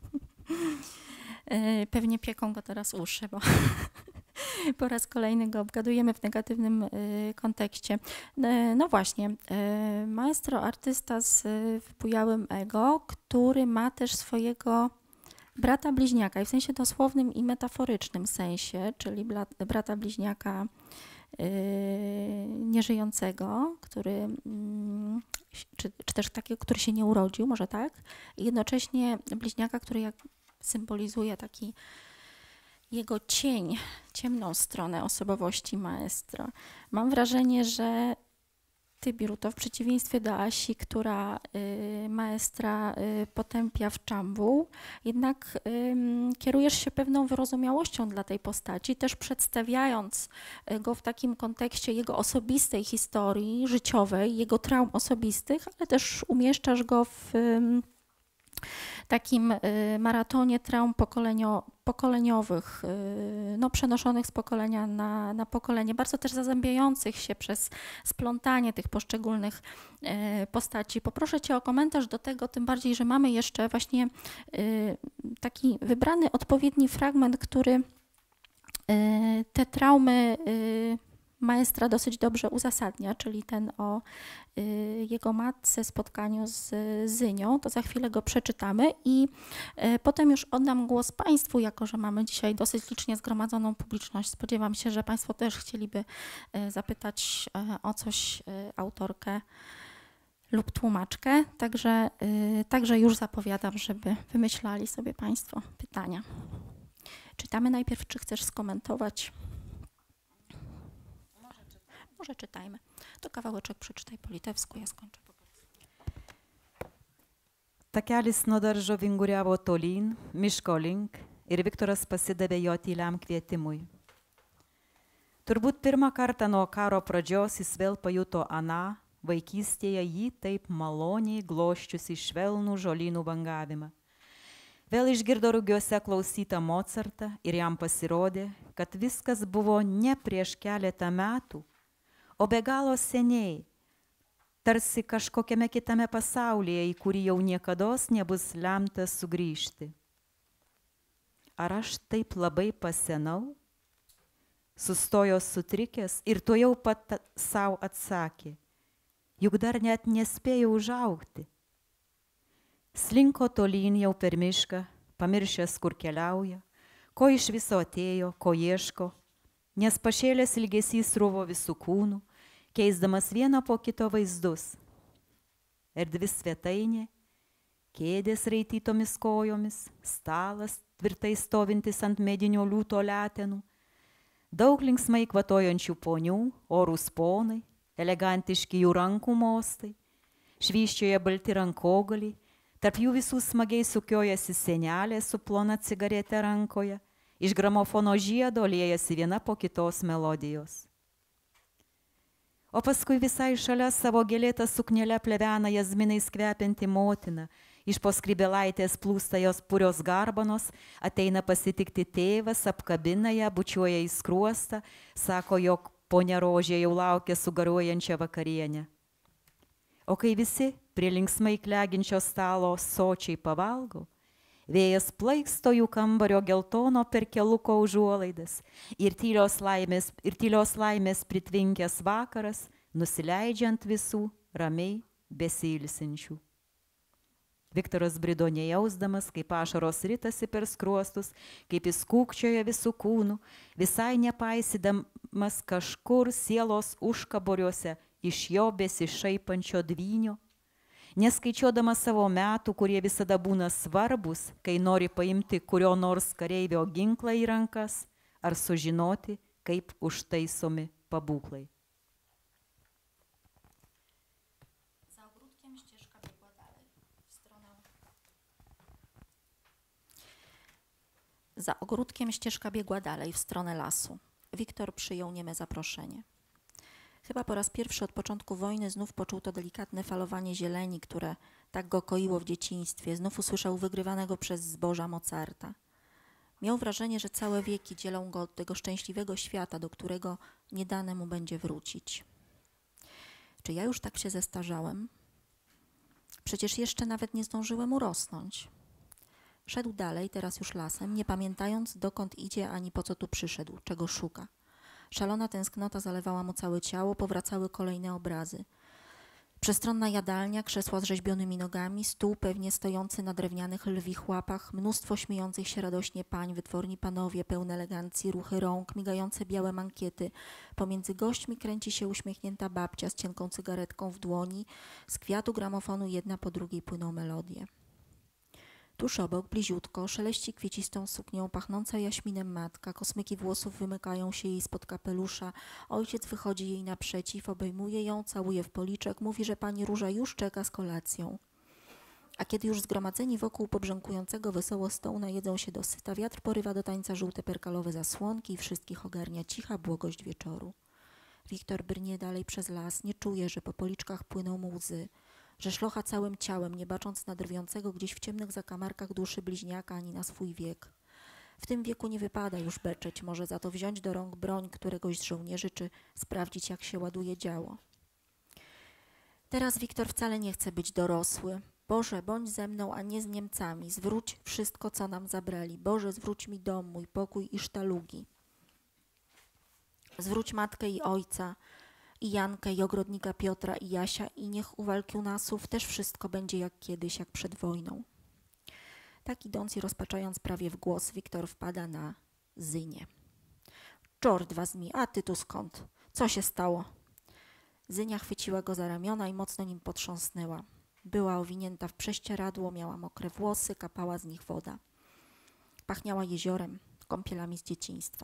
S1: Pewnie pieką go teraz uszy, bo po raz kolejny go obgadujemy w negatywnym y, kontekście. Y, no właśnie, y, maestro artysta z y, wybujałym ego, który ma też swojego brata bliźniaka i w sensie dosłownym i metaforycznym sensie, czyli bla, brata bliźniaka y, nieżyjącego, który, y, czy, czy też takiego, który się nie urodził, może tak, i jednocześnie bliźniaka, który jak symbolizuje taki jego cień, ciemną stronę osobowości maestro. Mam wrażenie, że ty, Biruto, w przeciwieństwie do Asi, która y, maestra y, potępia w czambuł, jednak y, kierujesz się pewną wyrozumiałością dla tej postaci, też przedstawiając go w takim kontekście jego osobistej historii życiowej, jego traum osobistych, ale też umieszczasz go w y, takim y, maratonie traum pokolenio, pokoleniowych, y, no, przenoszonych z pokolenia na, na pokolenie, bardzo też zazębiających się przez splątanie tych poszczególnych y, postaci. Poproszę Cię o komentarz do tego, tym bardziej, że mamy jeszcze właśnie y, taki wybrany odpowiedni fragment, który y, te traumy y, maestra dosyć dobrze uzasadnia, czyli ten o y, jego matce, spotkaniu z Zynią. To za chwilę go przeczytamy i y, potem już oddam głos Państwu, jako że mamy dzisiaj dosyć licznie zgromadzoną publiczność. Spodziewam się, że Państwo też chcieliby y, zapytać y, o coś y, autorkę lub tłumaczkę, także, y, także już zapowiadam, żeby wymyślali sobie Państwo pytania. Czytamy najpierw, czy chcesz skomentować? Może czytajmy. To kawałeczek przeczytaj po litewsku, ja skończę po polsku.
S2: Takelis nuo daržo vinguriavo tolyn, miško link ir Viktoras pasidavė jo tyliam kvietimui. Turbūt pirmą kartą nuo karo pradžios jis vėl pajuto aną, vaikystėje jį taip maloniai gloščiusi švelnų žolynų bangavimą. Vėl išgirdo rugiuose klausytą Mozartą ir jam pasirodė, kad viskas buvo ne prieš keletą metų, o be galo seniai, tarsi kažkokiame kitame pasaulyje, į kurį jau niekados nebus lemta sugrįžti. Ar aš taip labai pasenau? Sustojo sutrikęs ir tuojau pat savo atsakė, juk dar net nespėjau užaugti. Slinko tolyn jau per mišką, pamiršęs, kur keliauja, ko iš viso atėjo, ko ieško, nes pašėlęs ilgesys sruvo visų kūnų, keisdamas vieną po kito vaizdus. Erdvi svetainė, kėdės raitytomis kojomis, stalas tvirtai stovintis ant medinio liūto letenų, daug linksmai kvatojančių ponių, orūs ponai, elegantiški jų rankų mostai, švyščioje balti rankogaliai, tarp jų visų smagiai sukiojasi senelė su plona cigarete rankoje, iš gramofono žiedo liejasi viena po kitos melodijos. O paskui visai šalia savo gėlėtą suknelę plevena jazminais kvepianti motina, iš po skrybėlaitės plūsta jos purios garbanos, ateina pasitikti tėvas, apkabina ją, bučiuoja į skruostą, sako, jog ponia Rožė jau laukia su garuojančia vakarienė. O kai visi prie linksmai kleginčio stalo sočiai pavalgo, vėjas plaiksto jų kambario geltono perkeluko užuolaidas ir tylios laimės, ir tylios laimės pritvinkęs vakaras nusileidžia ant visų ramiai besiilsinčių. Viktoras brido nejausdamas, kaip ašaros ritasi per skruostus, kaip jis kūkčioja visų kūnų, visai nepaisydamas kažkur sielos užkaboriuose iš jo besišaipančio dvynio, neskaičiuodamas savo metų, kurie visada būna svarbus, kai nori paimti kurio nors kareivio ginklą į rankas ar sužinoti, kaip užtaisomi pabūklai.
S1: Za ogródkiem ścieżka biegła dalej w stronę lasu. Wiktor przyjął nieme zaproszenie. Chyba po raz pierwszy od początku wojny znów poczuł to delikatne falowanie zieleni, które tak go koiło w dzieciństwie. Znów usłyszał wygrywanego przez zboża Mozarta. Miał wrażenie, że całe wieki dzielą go od tego szczęśliwego świata, do którego nie dane mu będzie wrócić. Czy ja już tak się zestarzałem? Przecież jeszcze nawet nie zdążyłem urosnąć. Szedł dalej, teraz już lasem, nie pamiętając, dokąd idzie ani po co tu przyszedł, czego szuka. Szalona tęsknota zalewała mu całe ciało, powracały kolejne obrazy. Przestronna jadalnia, krzesła z rzeźbionymi nogami, stół pewnie stojący na drewnianych lwich łapach, mnóstwo śmiejących się radośnie pań, wytworni panowie, pełne elegancji, ruchy rąk, migające białe mankiety. Pomiędzy gośćmi kręci się uśmiechnięta babcia z cienką cygaretką w dłoni, z kwiatu gramofonu jedna po drugiej płyną melodie. Tuż obok, bliziutko, szeleści kwiecistą suknią, pachnąca jaśminem matka, kosmyki włosów wymykają się jej spod kapelusza, ojciec wychodzi jej naprzeciw, obejmuje ją, całuje w policzek, mówi, że pani Róża już czeka z kolacją. A kiedy już zgromadzeni wokół pobrzękującego wesoło stołu najedzą się dosyta, wiatr porywa do tańca żółte perkalowe zasłonki i wszystkich ogarnia cicha błogość wieczoru. Wiktor brnie dalej przez las, nie czuje, że po policzkach płyną mu łzy, że szlocha całym ciałem, nie bacząc na drwiącego gdzieś w ciemnych zakamarkach duszy bliźniaka ani na swój wiek. W tym wieku nie wypada już beczeć, może za to wziąć do rąk broń któregoś z żołnierzy, czy sprawdzić, jak się ładuje działo. Teraz Wiktor wcale nie chce być dorosły. Boże, bądź ze mną, a nie z Niemcami. Zwróć wszystko, co nam zabrali. Boże, zwróć mi dom, mój pokój i sztalugi. Zwróć matkę i ojca, i Jankę, i ogrodnika Piotra, i Jasia, i niech u Walkiunasów też wszystko będzie jak kiedyś, jak przed wojną. Tak idąc i rozpaczając prawie w głos, Wiktor wpada na Zynię. Czort wazmi, a ty tu skąd? Co się stało? Zynia chwyciła go za ramiona i mocno nim potrząsnęła. Była owinięta w prześcieradło, miała mokre włosy, kapała z nich woda. Pachniała jeziorem, kąpielami z dzieciństwa.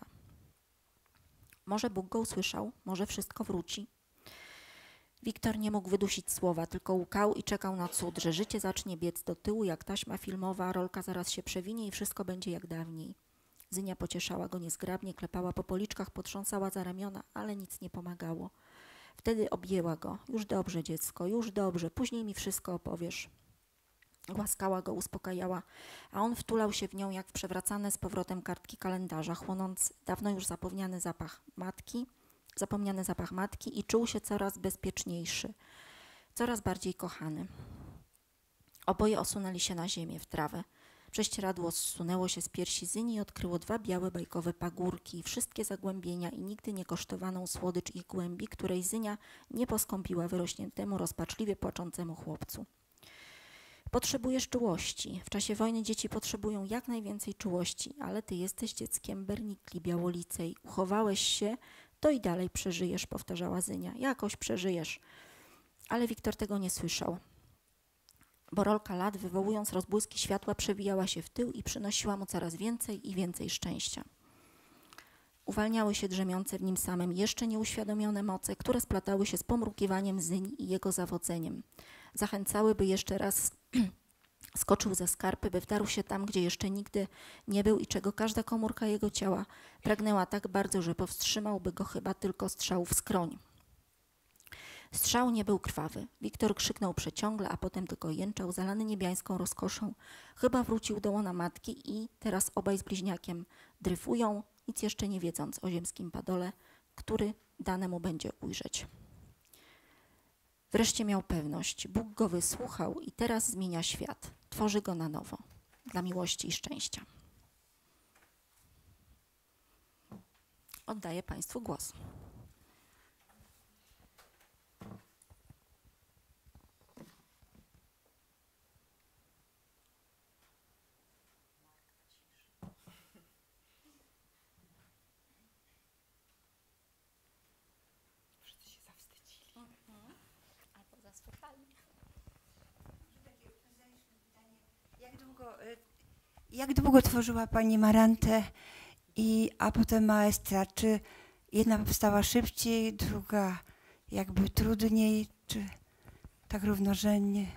S1: Może Bóg go usłyszał, może wszystko wróci. Wiktor nie mógł wydusić słowa, tylko łkał i czekał na cud, że życie zacznie biec do tyłu jak taśma filmowa, rolka zaraz się przewinie i wszystko będzie jak dawniej. Zynia pocieszała go niezgrabnie, klepała po policzkach, potrząsała za ramiona, ale nic nie pomagało. Wtedy objęła go. Już dobrze, dziecko, już dobrze, później mi wszystko opowiesz. Głaskała go, uspokajała, a on wtulał się w nią jak w przewracane z powrotem kartki kalendarza, chłonąc dawno już zapomniany zapach matki, zapomniany zapach matki i czuł się coraz bezpieczniejszy, coraz bardziej kochany. Oboje osunęli się na ziemię, w trawę. Prześcieradło zsunęło się z piersi Zyni i odkryło dwa białe bajkowe pagórki, wszystkie zagłębienia i nigdy nie kosztowaną słodycz ich głębi, której Zynia nie poskąpiła wyrośniętemu, rozpaczliwie płaczącemu chłopcu. Potrzebujesz czułości. W czasie wojny dzieci potrzebują jak najwięcej czułości, ale ty jesteś dzieckiem Bernikli Białolicej. Uchowałeś się, to i dalej przeżyjesz, powtarzała Zynia. Jakoś przeżyjesz. Ale Wiktor tego nie słyszał, bo rolka lat, wywołując rozbłyski światła, przewijała się w tył i przynosiła mu coraz więcej i więcej szczęścia. Uwalniały się drzemiące w nim samym jeszcze nieuświadomione moce, które splatały się z pomrukiwaniem Zyni i jego zawodzeniem. Zachęcały, by jeszcze raz skoczył ze skarpy, by wdarł się tam, gdzie jeszcze nigdy nie był i czego każda komórka jego ciała pragnęła tak bardzo, że powstrzymałby go chyba tylko strzał w skroń. Strzał nie był krwawy. Wiktor krzyknął przeciągle, a potem tylko jęczał, zalany niebiańską rozkoszą. Chyba wrócił do łona matki i teraz obaj z bliźniakiem dryfują, nic jeszcze nie wiedząc o ziemskim padole, który dane mu będzie ujrzeć. Wreszcie miał pewność, Bóg go wysłuchał i teraz zmienia świat, tworzy go na nowo, dla miłości i szczęścia. Oddaję Państwu głos.
S4: Jak długo, jak długo tworzyła Pani Marantę, i, a potem Maestra? Czy jedna powstała szybciej, druga jakby trudniej, czy tak równorzędnie?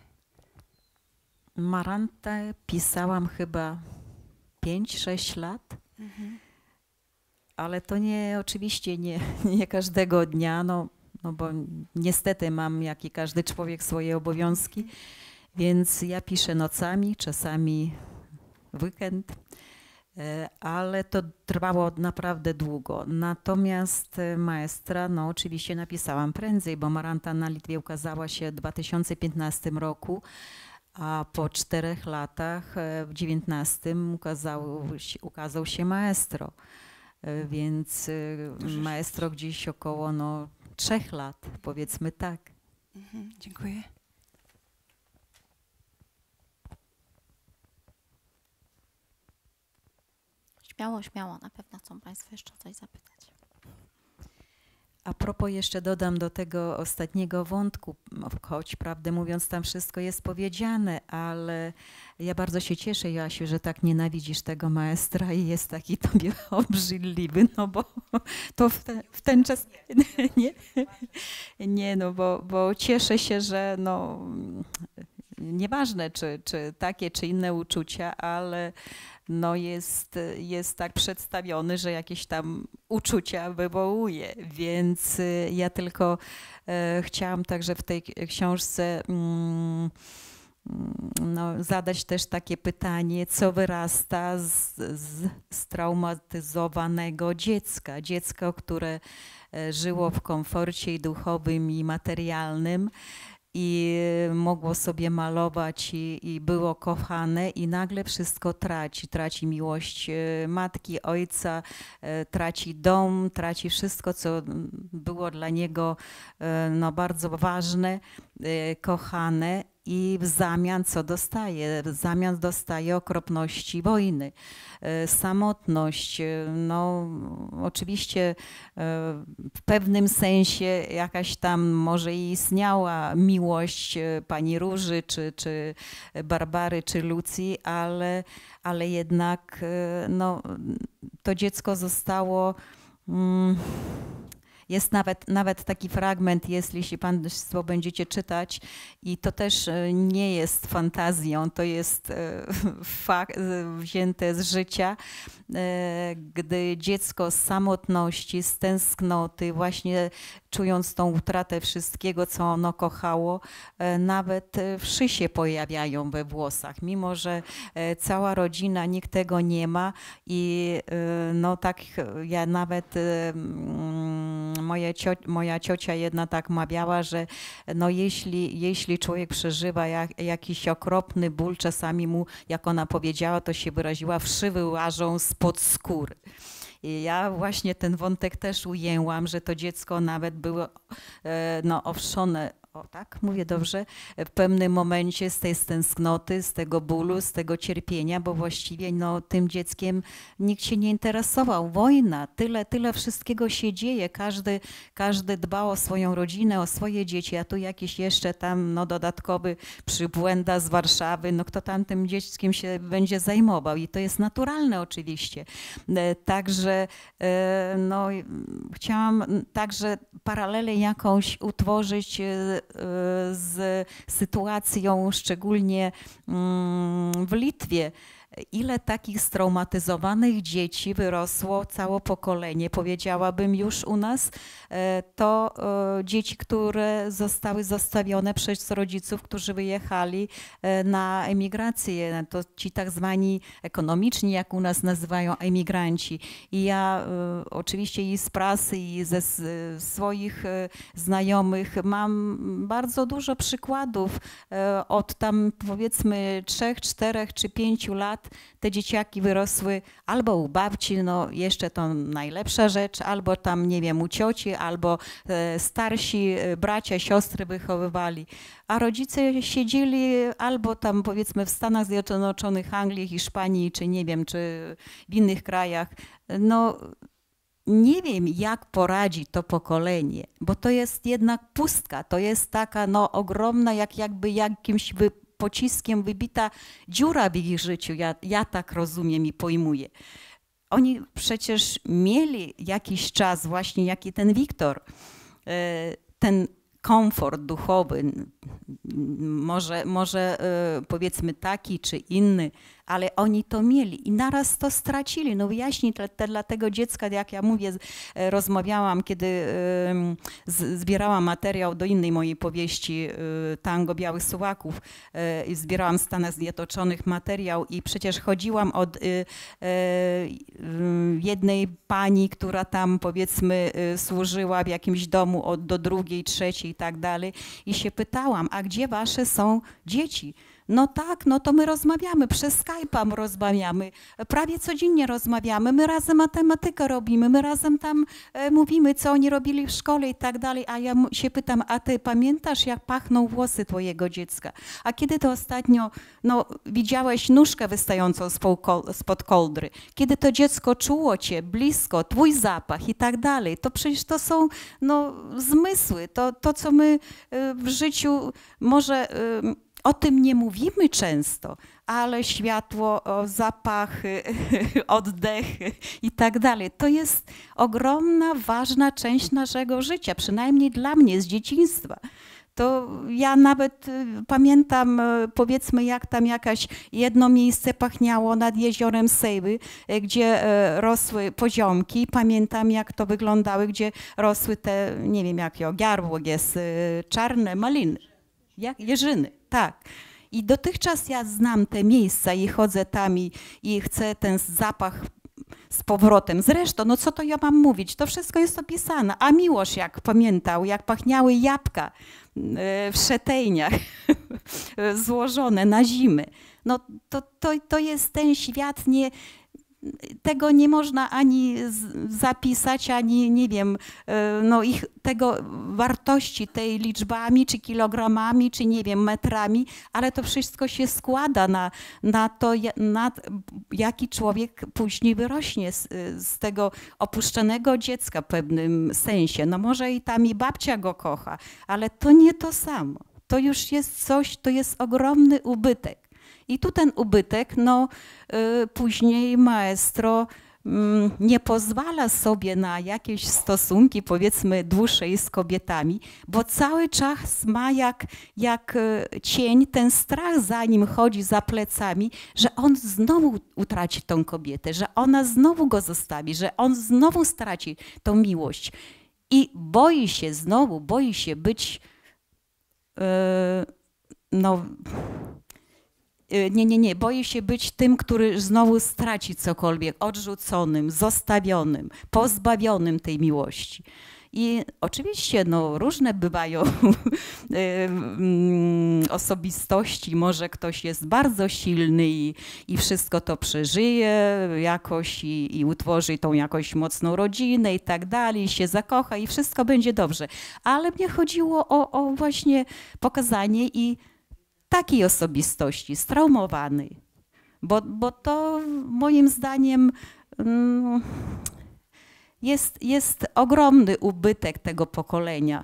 S2: Marantę pisałam chyba pięć sześć lat, mhm. ale to nie, oczywiście nie, nie każdego dnia, no, no bo niestety mam, jak i każdy człowiek, swoje obowiązki, więc ja piszę nocami, czasami w weekend, ale to trwało naprawdę długo. Natomiast Maestra, no oczywiście napisałam prędzej, bo Maranta na Litwie ukazała się w dwa tysiące piętnastym roku, a po czterech latach, w dziewiętnastym ukazał, ukazał się Maestro. Więc Maestro gdzieś około no, trzech lat, powiedzmy tak.
S4: Mhm, dziękuję.
S1: Śmiało, śmiało, na pewno chcą Państwo jeszcze coś zapytać.
S2: A propos jeszcze dodam do tego ostatniego wątku, choć prawdę mówiąc tam wszystko jest powiedziane, ale ja bardzo się cieszę, Joasiu, że tak nienawidzisz tego Maestra i jest taki tobie obrzydliwy, no bo to w ten, w ten czas... Nie, nie no bo, bo cieszę się, że no nieważne czy, czy takie czy inne uczucia, ale no jest, jest tak przedstawiony, że jakieś tam uczucia wywołuje, więc ja tylko e, chciałam także w tej książce mm, no, zadać też takie pytanie, co wyrasta z, z straumatyzowanego dziecka, dziecko, które żyło w komforcie i duchowym i materialnym, i mogło sobie malować i, i było kochane i nagle wszystko traci. Traci miłość matki, ojca, traci dom, traci wszystko, co było dla niego no, bardzo ważne, kochane. I w zamian co dostaje? W zamian dostaje okropności wojny, samotność. No, oczywiście w pewnym sensie jakaś tam może i istniała miłość pani Róży, czy, czy Barbary, czy Lucji, ale, ale jednak no, to dziecko zostało... Mm, Jest nawet, nawet taki fragment, jest, jeśli Państwo będziecie czytać, i to też nie jest fantazją, to jest fakt wzięte z życia, gdy dziecko z samotności, z tęsknoty, właśnie czując tą utratę wszystkiego, co ono kochało, nawet wszy się pojawiają we włosach, mimo że cała rodzina, nikt tego nie ma i no tak ja nawet moja, cio moja ciocia jedna tak mawiała, że no jeśli, jeśli człowiek przeżywa jak, jakiś okropny ból, czasami mu, jak ona powiedziała, to się wyraziła, wszy wyłażą spod skóry. I ja właśnie ten wątek też ujęłam, że to dziecko nawet było no, owszone, o tak, mówię dobrze, w pewnym momencie z tej tęsknoty, z tego bólu, z tego cierpienia, bo właściwie no, tym dzieckiem nikt się nie interesował. Wojna, tyle, tyle wszystkiego się dzieje, każdy, każdy dba o swoją rodzinę, o swoje dzieci, a tu jakiś jeszcze tam no, dodatkowy przybłęda z Warszawy, no kto tam tym dzieckiem się będzie zajmował i to jest naturalne oczywiście. Także no, chciałam także paralelę jakąś utworzyć z sytuacją szczególnie w Litwie, ile takich straumatyzowanych dzieci wyrosło, całe pokolenie, powiedziałabym już u nas, to dzieci, które zostały zostawione przez rodziców, którzy wyjechali na emigrację, to ci tak zwani ekonomiczni, jak u nas nazywają, emigranci. I ja oczywiście i z prasy, i ze swoich znajomych mam bardzo dużo przykładów od tam powiedzmy trzech, czterech czy pięciu lat. Te dzieciaki wyrosły albo u babci, no jeszcze to najlepsza rzecz, albo tam nie wiem u cioci, albo starsi bracia, siostry wychowywali. A rodzice siedzieli albo tam powiedzmy w Stanach Zjednoczonych, Anglii, Hiszpanii, czy nie wiem, czy w innych krajach. No nie wiem, jak poradzi to pokolenie, bo to jest jednak pustka, to jest taka no ogromna, jak jakby jakimś wy, pociskiem wybita dziura w ich życiu, ja, ja tak rozumiem i pojmuję. Oni przecież mieli jakiś czas, właśnie jak i ten Wiktor, ten komfort duchowy, może, może powiedzmy taki czy inny, ale oni to mieli i naraz to stracili. No wyjaśnij dla, dla tego dziecka, jak ja mówię, rozmawiałam, kiedy zbierałam materiał do innej mojej powieści, Tango Białych Suwaków, i zbierałam w Stanach Zjednoczonych materiał i przecież chodziłam od jednej pani, która tam powiedzmy służyła w jakimś domu, od, do drugiej, trzeciej i tak dalej i się pytałam, a gdzie wasze są dzieci? No tak, no to my rozmawiamy, przez Skype'a rozmawiamy, prawie codziennie rozmawiamy, my razem matematykę robimy, my razem tam e, mówimy, co oni robili w szkole i tak dalej, a ja się pytam, a ty pamiętasz, jak pachną włosy twojego dziecka? A kiedy to ostatnio no, widziałeś nóżkę wystającą spod kołdry? Kiedy to dziecko czuło cię blisko, twój zapach i tak dalej? To przecież to są no, zmysły, to, to co my y, w życiu może... Y, O tym nie mówimy często, ale światło, zapachy, oddechy i tak dalej. To jest ogromna, ważna część naszego życia, przynajmniej dla mnie z dzieciństwa. To ja nawet pamiętam, powiedzmy, jak tam jakaś jedno miejsce pachniało nad jeziorem Sejwy, gdzie rosły poziomki. Pamiętam, jak to wyglądały, gdzie rosły te, nie wiem jakie, giarło jest, czarne maliny, jak jeżyny. Tak. I dotychczas ja znam te miejsca i chodzę tam i, i chcę ten zapach z powrotem. Zresztą, no co to ja mam mówić? To wszystko jest opisane. A Miłosz jak pamiętał, jak pachniały jabłka w szetejniach złożone na zimę. No to, to, to jest ten świat nie... Tego nie można ani zapisać, ani nie wiem, no ich tego wartości tej liczbami, czy kilogramami, czy nie wiem, metrami, ale to wszystko się składa na, na to, na jaki człowiek później wyrośnie z, z tego opuszczonego dziecka w pewnym sensie. No może i tam i babcia go kocha, ale to nie to samo. To już jest coś, to jest ogromny ubytek. I tu ten ubytek, no y, później maestro y, nie pozwala sobie na jakieś stosunki, powiedzmy, dłuższej z kobietami, bo cały czas ma jak, jak y, cień ten strach za nim chodzi, za plecami, że on znowu utraci tą kobietę, że ona znowu go zostawi, że on znowu straci tą miłość. I boi się znowu, boi się być, y, no... Nie, nie, nie. Boję się być tym, który znowu straci cokolwiek, odrzuconym, zostawionym, pozbawionym tej miłości. I oczywiście no, różne bywają osobistości. Może ktoś jest bardzo silny i, i wszystko to przeżyje jakoś i, i utworzy tą jakąś mocną rodzinę i tak dalej, i się zakocha i wszystko będzie dobrze. Ale mnie chodziło o, o właśnie pokazanie i takiej osobistości, straumowanej, bo, bo to moim zdaniem mm, jest, jest ogromny ubytek tego pokolenia.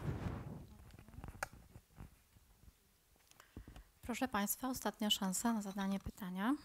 S1: Proszę Państwa, ostatnia szansa na zadanie pytania.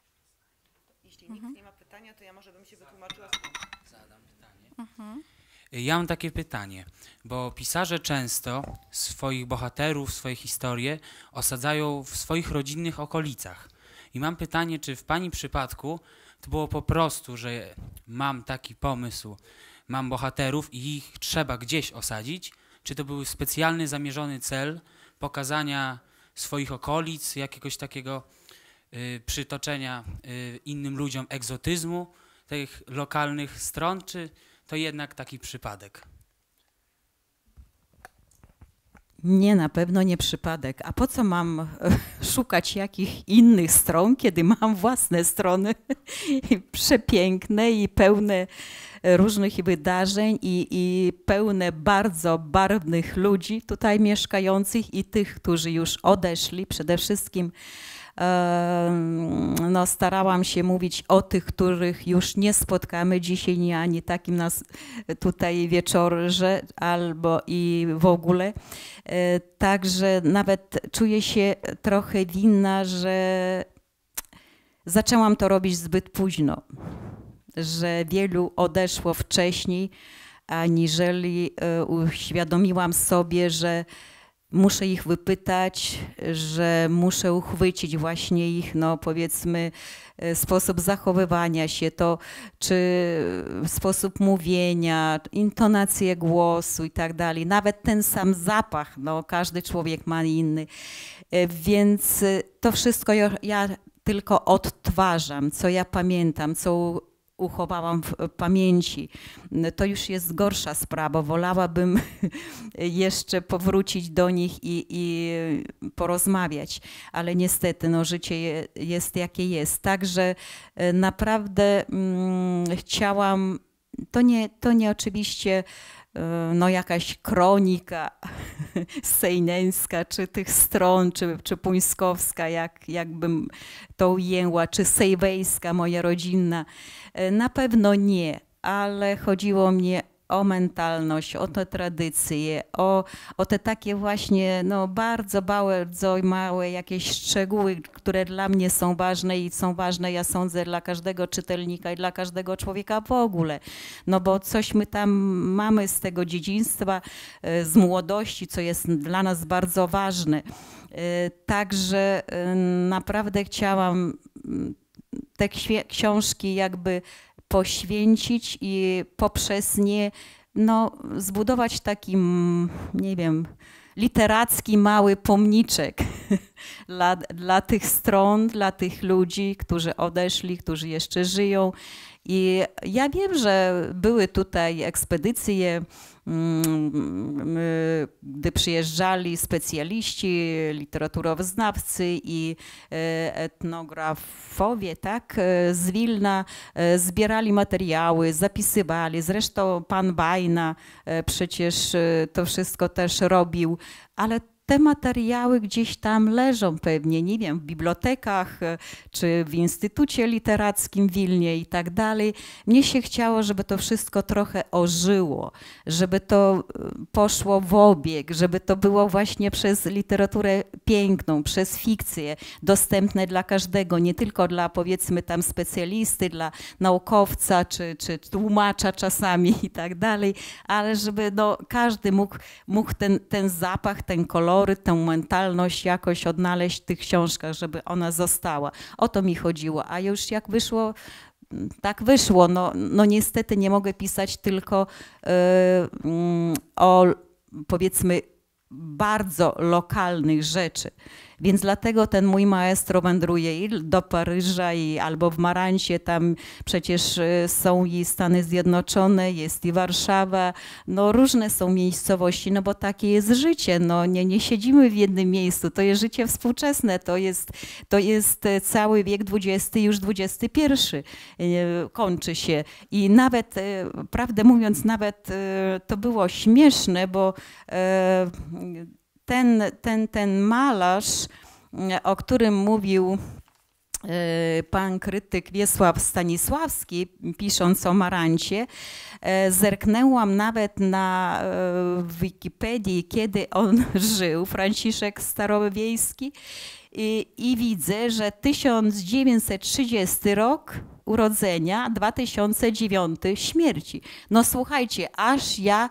S3: Jeśli nikt mhm. nie ma pytania, to ja może bym się wytłumaczyła.
S5: Zadam pytanie. Mhm. Ja mam takie pytanie, bo pisarze często swoich bohaterów, swoje historie osadzają w swoich rodzinnych okolicach. I mam pytanie, czy w pani przypadku to było po prostu, że mam taki pomysł, mam bohaterów i ich trzeba gdzieś osadzić, czy to był specjalny, zamierzony cel pokazania swoich okolic, jakiegoś takiego y, przytoczenia y, innym ludziom egzotyzmu tych lokalnych stron, czy to jednak taki przypadek?
S2: Nie, na pewno nie przypadek. A po co mam e, szukać jakich innych stron, kiedy mam własne strony przepiękne i pełne różnych wydarzeń i, i pełne bardzo barwnych ludzi tutaj mieszkających i tych, którzy już odeszli. Przede wszystkim no, starałam się mówić o tych, których już nie spotkamy dzisiaj, nie ani takim nas tutaj wieczorze, albo i w ogóle. Także nawet czuję się trochę winna, że zaczęłam to robić zbyt późno, że wielu odeszło wcześniej, aniżeli uświadomiłam sobie, że muszę ich wypytać, że muszę uchwycić właśnie ich, no powiedzmy, sposób zachowywania się, to czy sposób mówienia, intonację głosu i tak dalej. Nawet ten sam zapach, no każdy człowiek ma inny. Więc to wszystko ja, ja tylko odtwarzam, co ja pamiętam, co uchowałam w pamięci. To już jest gorsza sprawa. Wolałabym jeszcze powrócić do nich i, i porozmawiać, ale niestety no, życie jest jakie jest. Także naprawdę mm, chciałam, to nie, to nie oczywiście no, jakaś kronika sejneńska, czy tych stron, czy, czy puńskowska, jak, jakbym to ujęła, czy sejwejska, moja rodzinna. Na pewno nie, ale chodziło mnie o mentalność, o te tradycje, o, o te takie właśnie no, bardzo, bardzo małe jakieś szczegóły, które dla mnie są ważne i są ważne, ja sądzę, dla każdego czytelnika i dla każdego człowieka w ogóle. No bo coś my tam mamy z tego dzieciństwa, z młodości, co jest dla nas bardzo ważne. Także naprawdę chciałam te książki jakby poświęcić i poprzez nie no, zbudować taki, nie wiem, literacki mały pomniczek dla, dla tych stron, dla tych ludzi, którzy odeszli, którzy jeszcze żyją. I ja wiem, że były tutaj ekspedycje, gdy przyjeżdżali specjaliści, literaturoznawcy i etnografowie, tak, z Wilna, zbierali materiały, zapisywali. Zresztą pan Bajna przecież to wszystko też robił, ale te materiały gdzieś tam leżą pewnie, nie wiem, w bibliotekach czy w Instytucie Literackim w Wilnie i tak dalej. Mnie się chciało, żeby to wszystko trochę ożyło, żeby to poszło w obieg, żeby to było właśnie przez literaturę piękną, przez fikcję, dostępne dla każdego, nie tylko dla powiedzmy tam specjalisty, dla naukowca czy, czy tłumacza czasami i tak dalej, ale żeby no, każdy mógł, mógł ten, ten zapach, ten kolor, tę mentalność jakoś odnaleźć w tych książkach, żeby ona została. O to mi chodziło, a już jak wyszło, tak wyszło. No, no niestety nie mogę pisać tylko y, y, o powiedzmy bardzo lokalnych rzeczy. Więc dlatego ten mój maestro wędruje i do Paryża, i albo w Marancie, tam przecież są i Stany Zjednoczone, jest i Warszawa, no różne są miejscowości, no bo takie jest życie, no nie, nie siedzimy w jednym miejscu, to jest życie współczesne, to jest, to jest cały wiek dwudziesty, już dwudziesty pierwszy kończy się i nawet, prawdę mówiąc, nawet to było śmieszne, bo Ten, ten, ten malarz, o którym mówił pan krytyk Wiesław Stanisławski, pisząc o Marancie, zerknęłam nawet na Wikipedii, kiedy on żył, Franciszek Starowiejski, i, i widzę, że tysiąc dziewięćset trzydziesty rok urodzenia, dwa tysiące dziewiąty śmierci. No słuchajcie, aż ja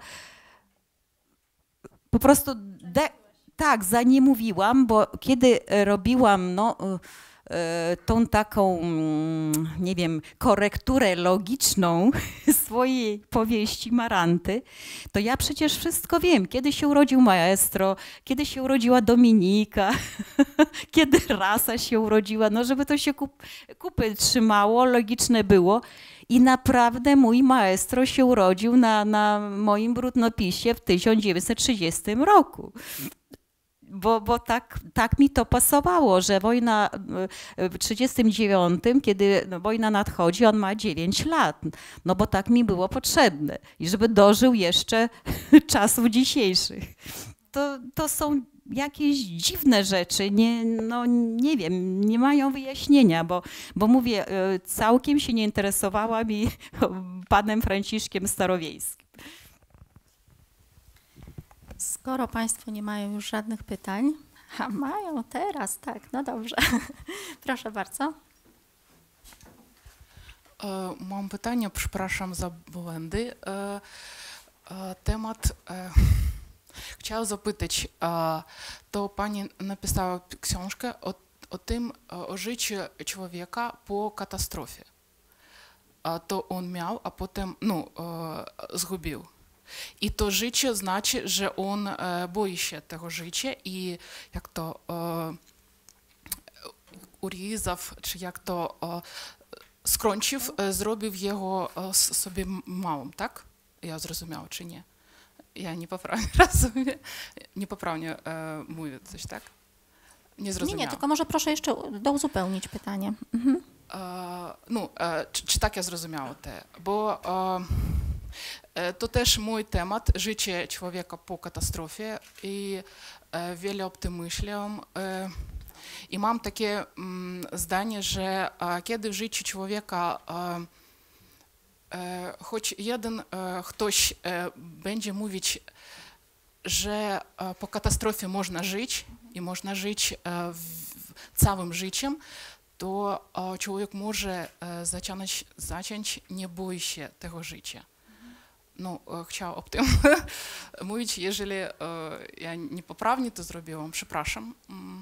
S2: po prostu de, tak, za nie mówiłam, bo kiedy robiłam no, tą taką, nie wiem, korekturę logiczną swojej powieści Maranty, to ja przecież wszystko wiem. Kiedy się urodził maestro, kiedy się urodziła Dominika, kiedy Rasa się urodziła, no żeby to się kup, kupy trzymało, logiczne było. I naprawdę mój maestro się urodził na, na moim brudnopisie w tysiąc dziewięćset trzydziestym roku. Bo, bo tak, tak mi to pasowało, że wojna w trzydziestym dziewiątym, kiedy wojna nadchodzi, on ma dziewięć lat. No bo tak mi było potrzebne. I żeby dożył jeszcze czasów dzisiejszych. To, to są jakieś dziwne rzeczy, nie, no nie wiem, nie mają wyjaśnienia, bo, bo mówię, całkiem się nie interesowałam i panem Franciszkiem Starowiejskim.
S1: Skoro Państwo nie mają już żadnych pytań, a mają teraz, tak, no dobrze. Proszę bardzo.
S6: Mam pytanie, przepraszam za błędy. Temat, chciałam zapytać, to Pani napisała książkę o, o tym, o życiu człowieka po katastrofie. To on miał, a potem, no, zgubił. I to życie znaczy, że on e, boi się tego życia i jak to e, urізав, czy jak to e, скрончив, e, zrobił jego e, sobie małym, tak? Ja zrozumiała, czy nie? Ja niepoprawnie rozumiem, niepoprawnie e, mówię coś, tak? Nie zrozumiałam.
S1: Nie, nie, tylko może proszę jeszcze douzupełnić pytanie. Mhm.
S6: E, no, e, czy, czy tak ja zrozumiała te? Bo e, to też mój temat, życie człowieka po katastrofie i e, wiele o tym myślałam. E, I mam takie mm, zdanie, że e, kiedy w życiu człowieka e, e, choć jeden e, ktoś e, będzie mówić, że e, po katastrofie można żyć i można żyć e, w, całym życiem, to e, człowiek może e, zacząć, zacząć nie boi się tego życia. No, e, chciałam o tym mówić, jeżeli e, ja niepoprawnie to zrobiłam, przepraszam.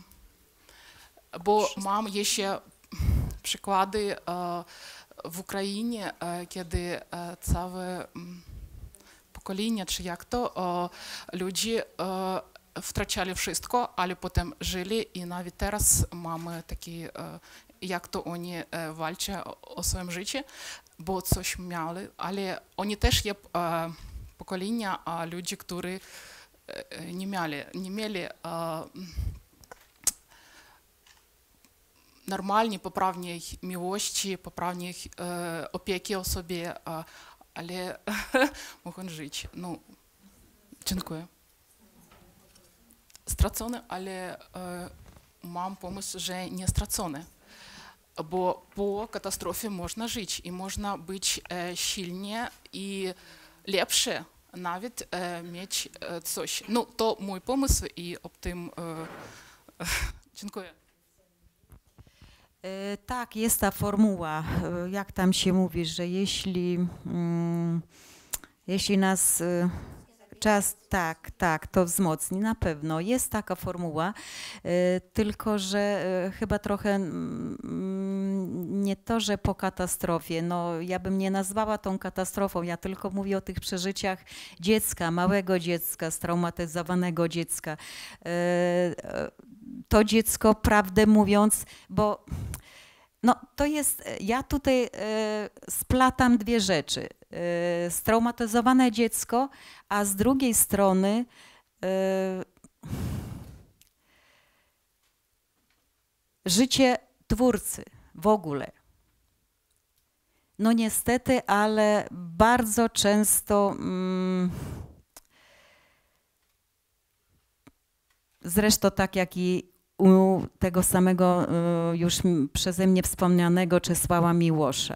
S6: Bo mam jeszcze przykłady e, w Ukrainie, e, kiedy e, całe pokolenie, czy jak to, e, ludzie e, wtracali wszystko, ale potem żyli i nawet teraz mamy takie, e, jak to oni e, walczą o, o swoim życiu, bo coś mieli, ale oni też jest e, pokolenia e, ludzi, którzy e, nie mieli, nie mieli e, normalnie, poprawnej miłości, poprawnej e, opieki o sobie, e, ale mogą żyć. No, dziękuję. Stracone, ale e, mam pomysł, że nie stracone. Bo po katastrofie można żyć i można być e, silnie i lepsze, nawet e, mieć e, coś. No, to mój pomysł i o tym e, dziękuję.
S2: Tak, jest ta formuła, jak tam się mówi, że jeśli, mm, jeśli nas czas, tak, tak, to wzmocni, na pewno. Jest taka formuła, tylko że chyba trochę nie to, że po katastrofie, no ja bym nie nazwała tą katastrofą, ja tylko mówię o tych przeżyciach dziecka, małego dziecka, straumatyzowanego dziecka. To dziecko, prawdę mówiąc, bo no, to jest, ja tutaj e, splatam dwie rzeczy. E, straumatyzowane dziecko, a z drugiej strony e, życie twórcy w ogóle. No niestety, ale bardzo często mm, zresztą tak jak i u tego samego już przeze mnie wspomnianego Czesława Miłosza.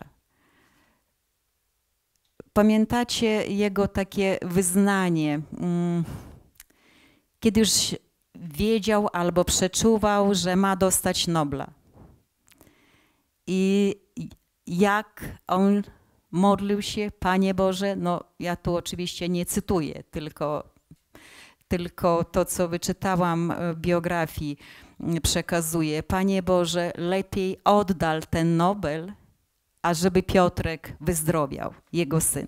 S2: Pamiętacie jego takie wyznanie, kiedy już wiedział albo przeczuwał, że ma dostać Nobla. I jak on modlił się, Panie Boże, no ja tu oczywiście nie cytuję, tylko, tylko to, co wyczytałam w biografii, przekazuje. Panie Boże, lepiej oddal ten Nobel, ażeby Piotrek wyzdrowiał, jego syn.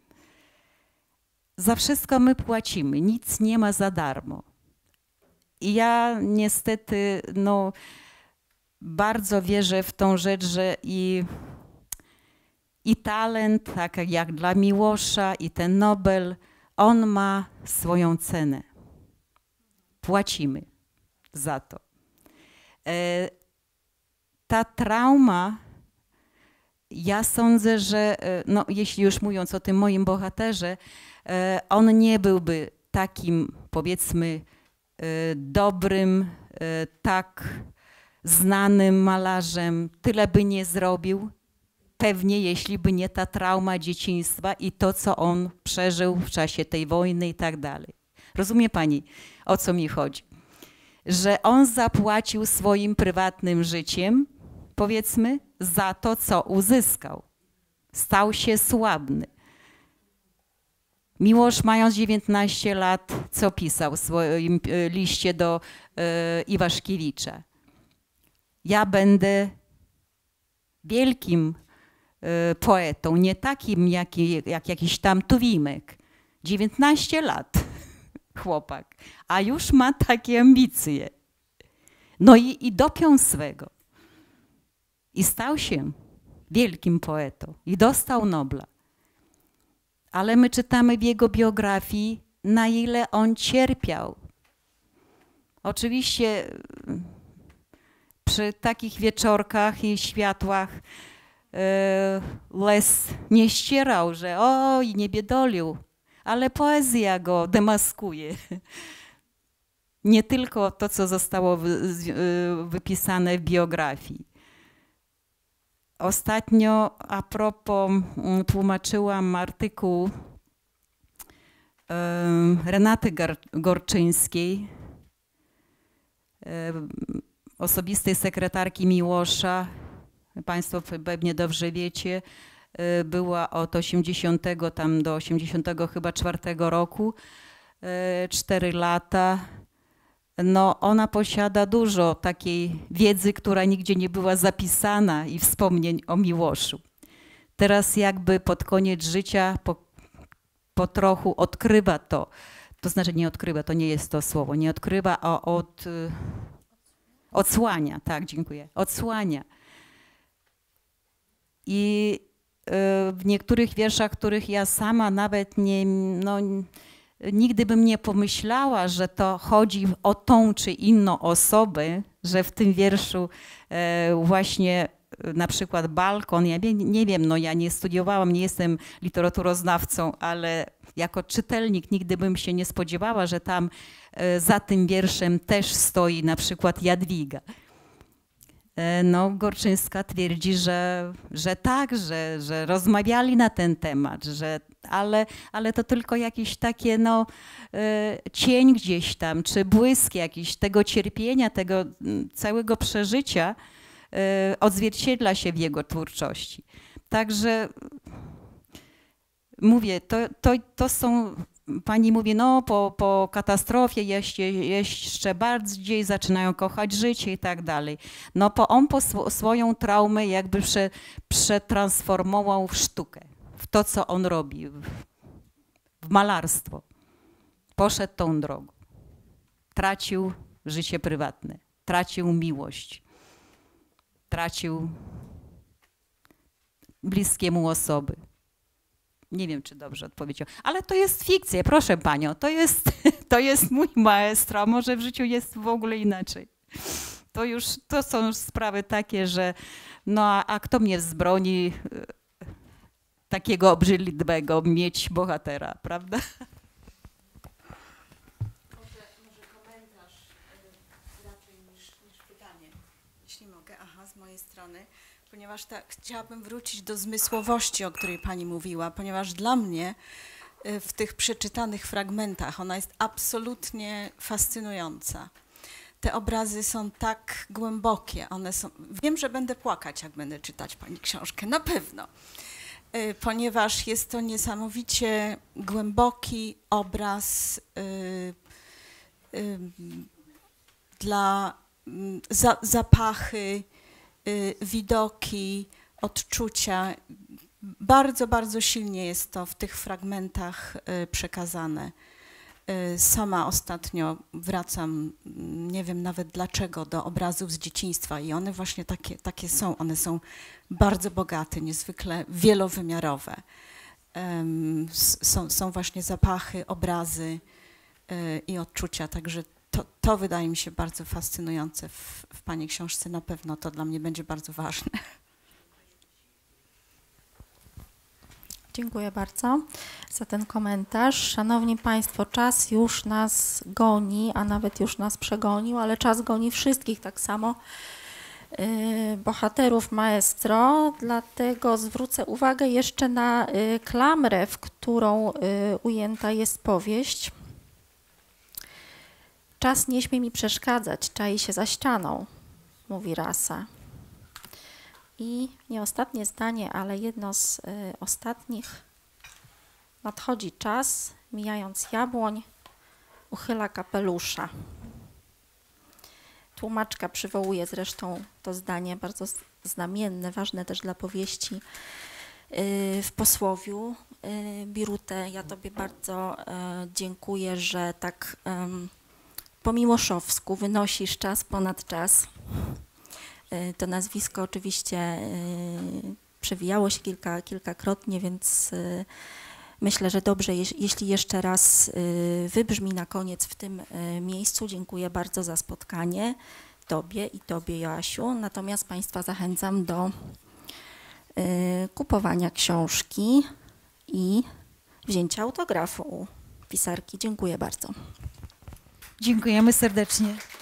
S2: Za wszystko my płacimy, nic nie ma za darmo. I ja niestety no, bardzo wierzę w tą rzecz, że i, i talent, tak jak dla Miłosza, i ten Nobel, on ma swoją cenę. Płacimy za to. E, ta trauma, ja sądzę, że no, jeśli już mówiąc o tym moim bohaterze, e, on nie byłby takim, powiedzmy, e, dobrym, e, tak znanym malarzem, tyle by nie zrobił, pewnie jeśli by nie ta trauma dzieciństwa i to, co on przeżył w czasie tej wojny i tak dalej. Rozumie pani, o co mi chodzi? Że on zapłacił swoim prywatnym życiem, powiedzmy, za to, co uzyskał. Stał się sławny. Miłosz, mając dziewiętnaście lat, co pisał w swoim liście do e, Iwaszkiewicza? Ja będę wielkim e, poetą, nie takim jak, jak jakiś tam Tuwimek. dziewiętnaście lat, chłopak, a już ma takie ambicje. No i, i dopiął swego. I stał się wielkim poetą i dostał Nobla. Ale my czytamy w jego biografii, na ile on cierpiał. Oczywiście przy takich wieczorkach i światłach e, Les nie ścierał, że oj, nie biedolił, ale poezja go demaskuje. Nie tylko to, co zostało wypisane w biografii. Ostatnio a propos tłumaczyłam artykuł e, Renaty Gorczyńskiej, e, osobistej sekretarki Miłosza. Państwo pewnie dobrze wiecie, e, była od osiemdziesiątego tam do osiemdziesiątego chyba czwartego roku, e, cztery lata. No, ona posiada dużo takiej wiedzy, która nigdzie nie była zapisana i wspomnień o Miłoszu. Teraz jakby pod koniec życia po, po trochu odkrywa to, to znaczy nie odkrywa, to nie jest to słowo, nie odkrywa, a od, odsłania, tak, dziękuję, odsłania. I y, w niektórych wierszach, których ja sama nawet nie, no, nigdy bym nie pomyślała, że to chodzi o tą czy inną osobę, że w tym wierszu e, właśnie na przykład balkon, ja nie, nie wiem, no ja nie studiowałam, nie jestem literaturoznawcą, ale jako czytelnik nigdy bym się nie spodziewała, że tam e, za tym wierszem też stoi na przykład Jadwiga. E, no Gorczyńska twierdzi, że, że tak, że, że rozmawiali na ten temat, że Ale, ale to tylko jakieś takie no, y, cień gdzieś tam, czy błysk jakiś tego cierpienia, tego y, całego przeżycia y, odzwierciedla się w jego twórczości. Także mówię, to, to, to są, pani mówi, no po, po katastrofie jeszcze, jeszcze bardziej zaczynają kochać życie i tak dalej. No po, on po sw swoją traumę jakby prze, przetransformował w sztukę. W to, co on robi, w, w malarstwo. Poszedł tą drogą. Tracił życie prywatne, tracił miłość, tracił bliskie mu osoby. Nie wiem, czy dobrze odpowiedział, ale to jest fikcja, proszę panią, to jest, to jest mój maestro, a może w życiu jest w ogóle inaczej. To już, to są już sprawy takie, że no a, a kto mnie wzbroni takiego obrzydliwego mieć bohatera, prawda?
S7: Może, może komentarz raczej niż, niż pytanie, jeśli mogę, aha, z mojej strony, ponieważ tak chciałabym wrócić do zmysłowości, o której pani mówiła, ponieważ dla mnie w tych przeczytanych fragmentach ona jest absolutnie fascynująca. te obrazy są tak głębokie, one są, wiem, że będę płakać, jak będę czytać pani książkę, na pewno, y, ponieważ jest to niesamowicie głęboki obraz y, y, dla y, za, zapachy, y, widoki, odczucia. Bardzo, bardzo silnie jest to w tych fragmentach y, przekazane. Sama ostatnio wracam, nie wiem nawet dlaczego, do obrazów z dzieciństwa i one właśnie takie, takie są. One są bardzo bogate, niezwykle wielowymiarowe. Um, są, są właśnie zapachy, obrazy y, i odczucia, także to, to wydaje mi się bardzo fascynujące w, w pani książce. Na pewno to dla mnie będzie bardzo ważne.
S1: Dziękuję bardzo za ten komentarz. Szanowni Państwo, czas już nas goni, a nawet już nas przegonił, ale czas goni wszystkich tak samo, yy, bohaterów maestro, dlatego zwrócę uwagę jeszcze na yy, klamrę, w którą yy, ujęta jest powieść. Czas nie śmie mi przeszkadzać, czai się za ścianą, mówi Rasa. I nie ostatnie zdanie, ale jedno z y, ostatnich. Nadchodzi czas, mijając jabłoń, uchyla kapelusza. Tłumaczka przywołuje zresztą to zdanie bardzo znamienne, ważne też dla powieści y, w posłowiu. Y, Birute, ja Tobie bardzo y, dziękuję, że tak y, po miłoszowsku wynosisz czas ponad czas. To nazwisko oczywiście przewijało się kilka, kilkakrotnie, więc myślę, że dobrze, jeśli jeszcze raz wybrzmi na koniec w tym miejscu. Dziękuję bardzo za spotkanie Tobie i Tobie, Joasiu. Natomiast Państwa zachęcam do kupowania książki i wzięcia autografu u pisarki. Dziękuję bardzo.
S2: Dziękujemy serdecznie.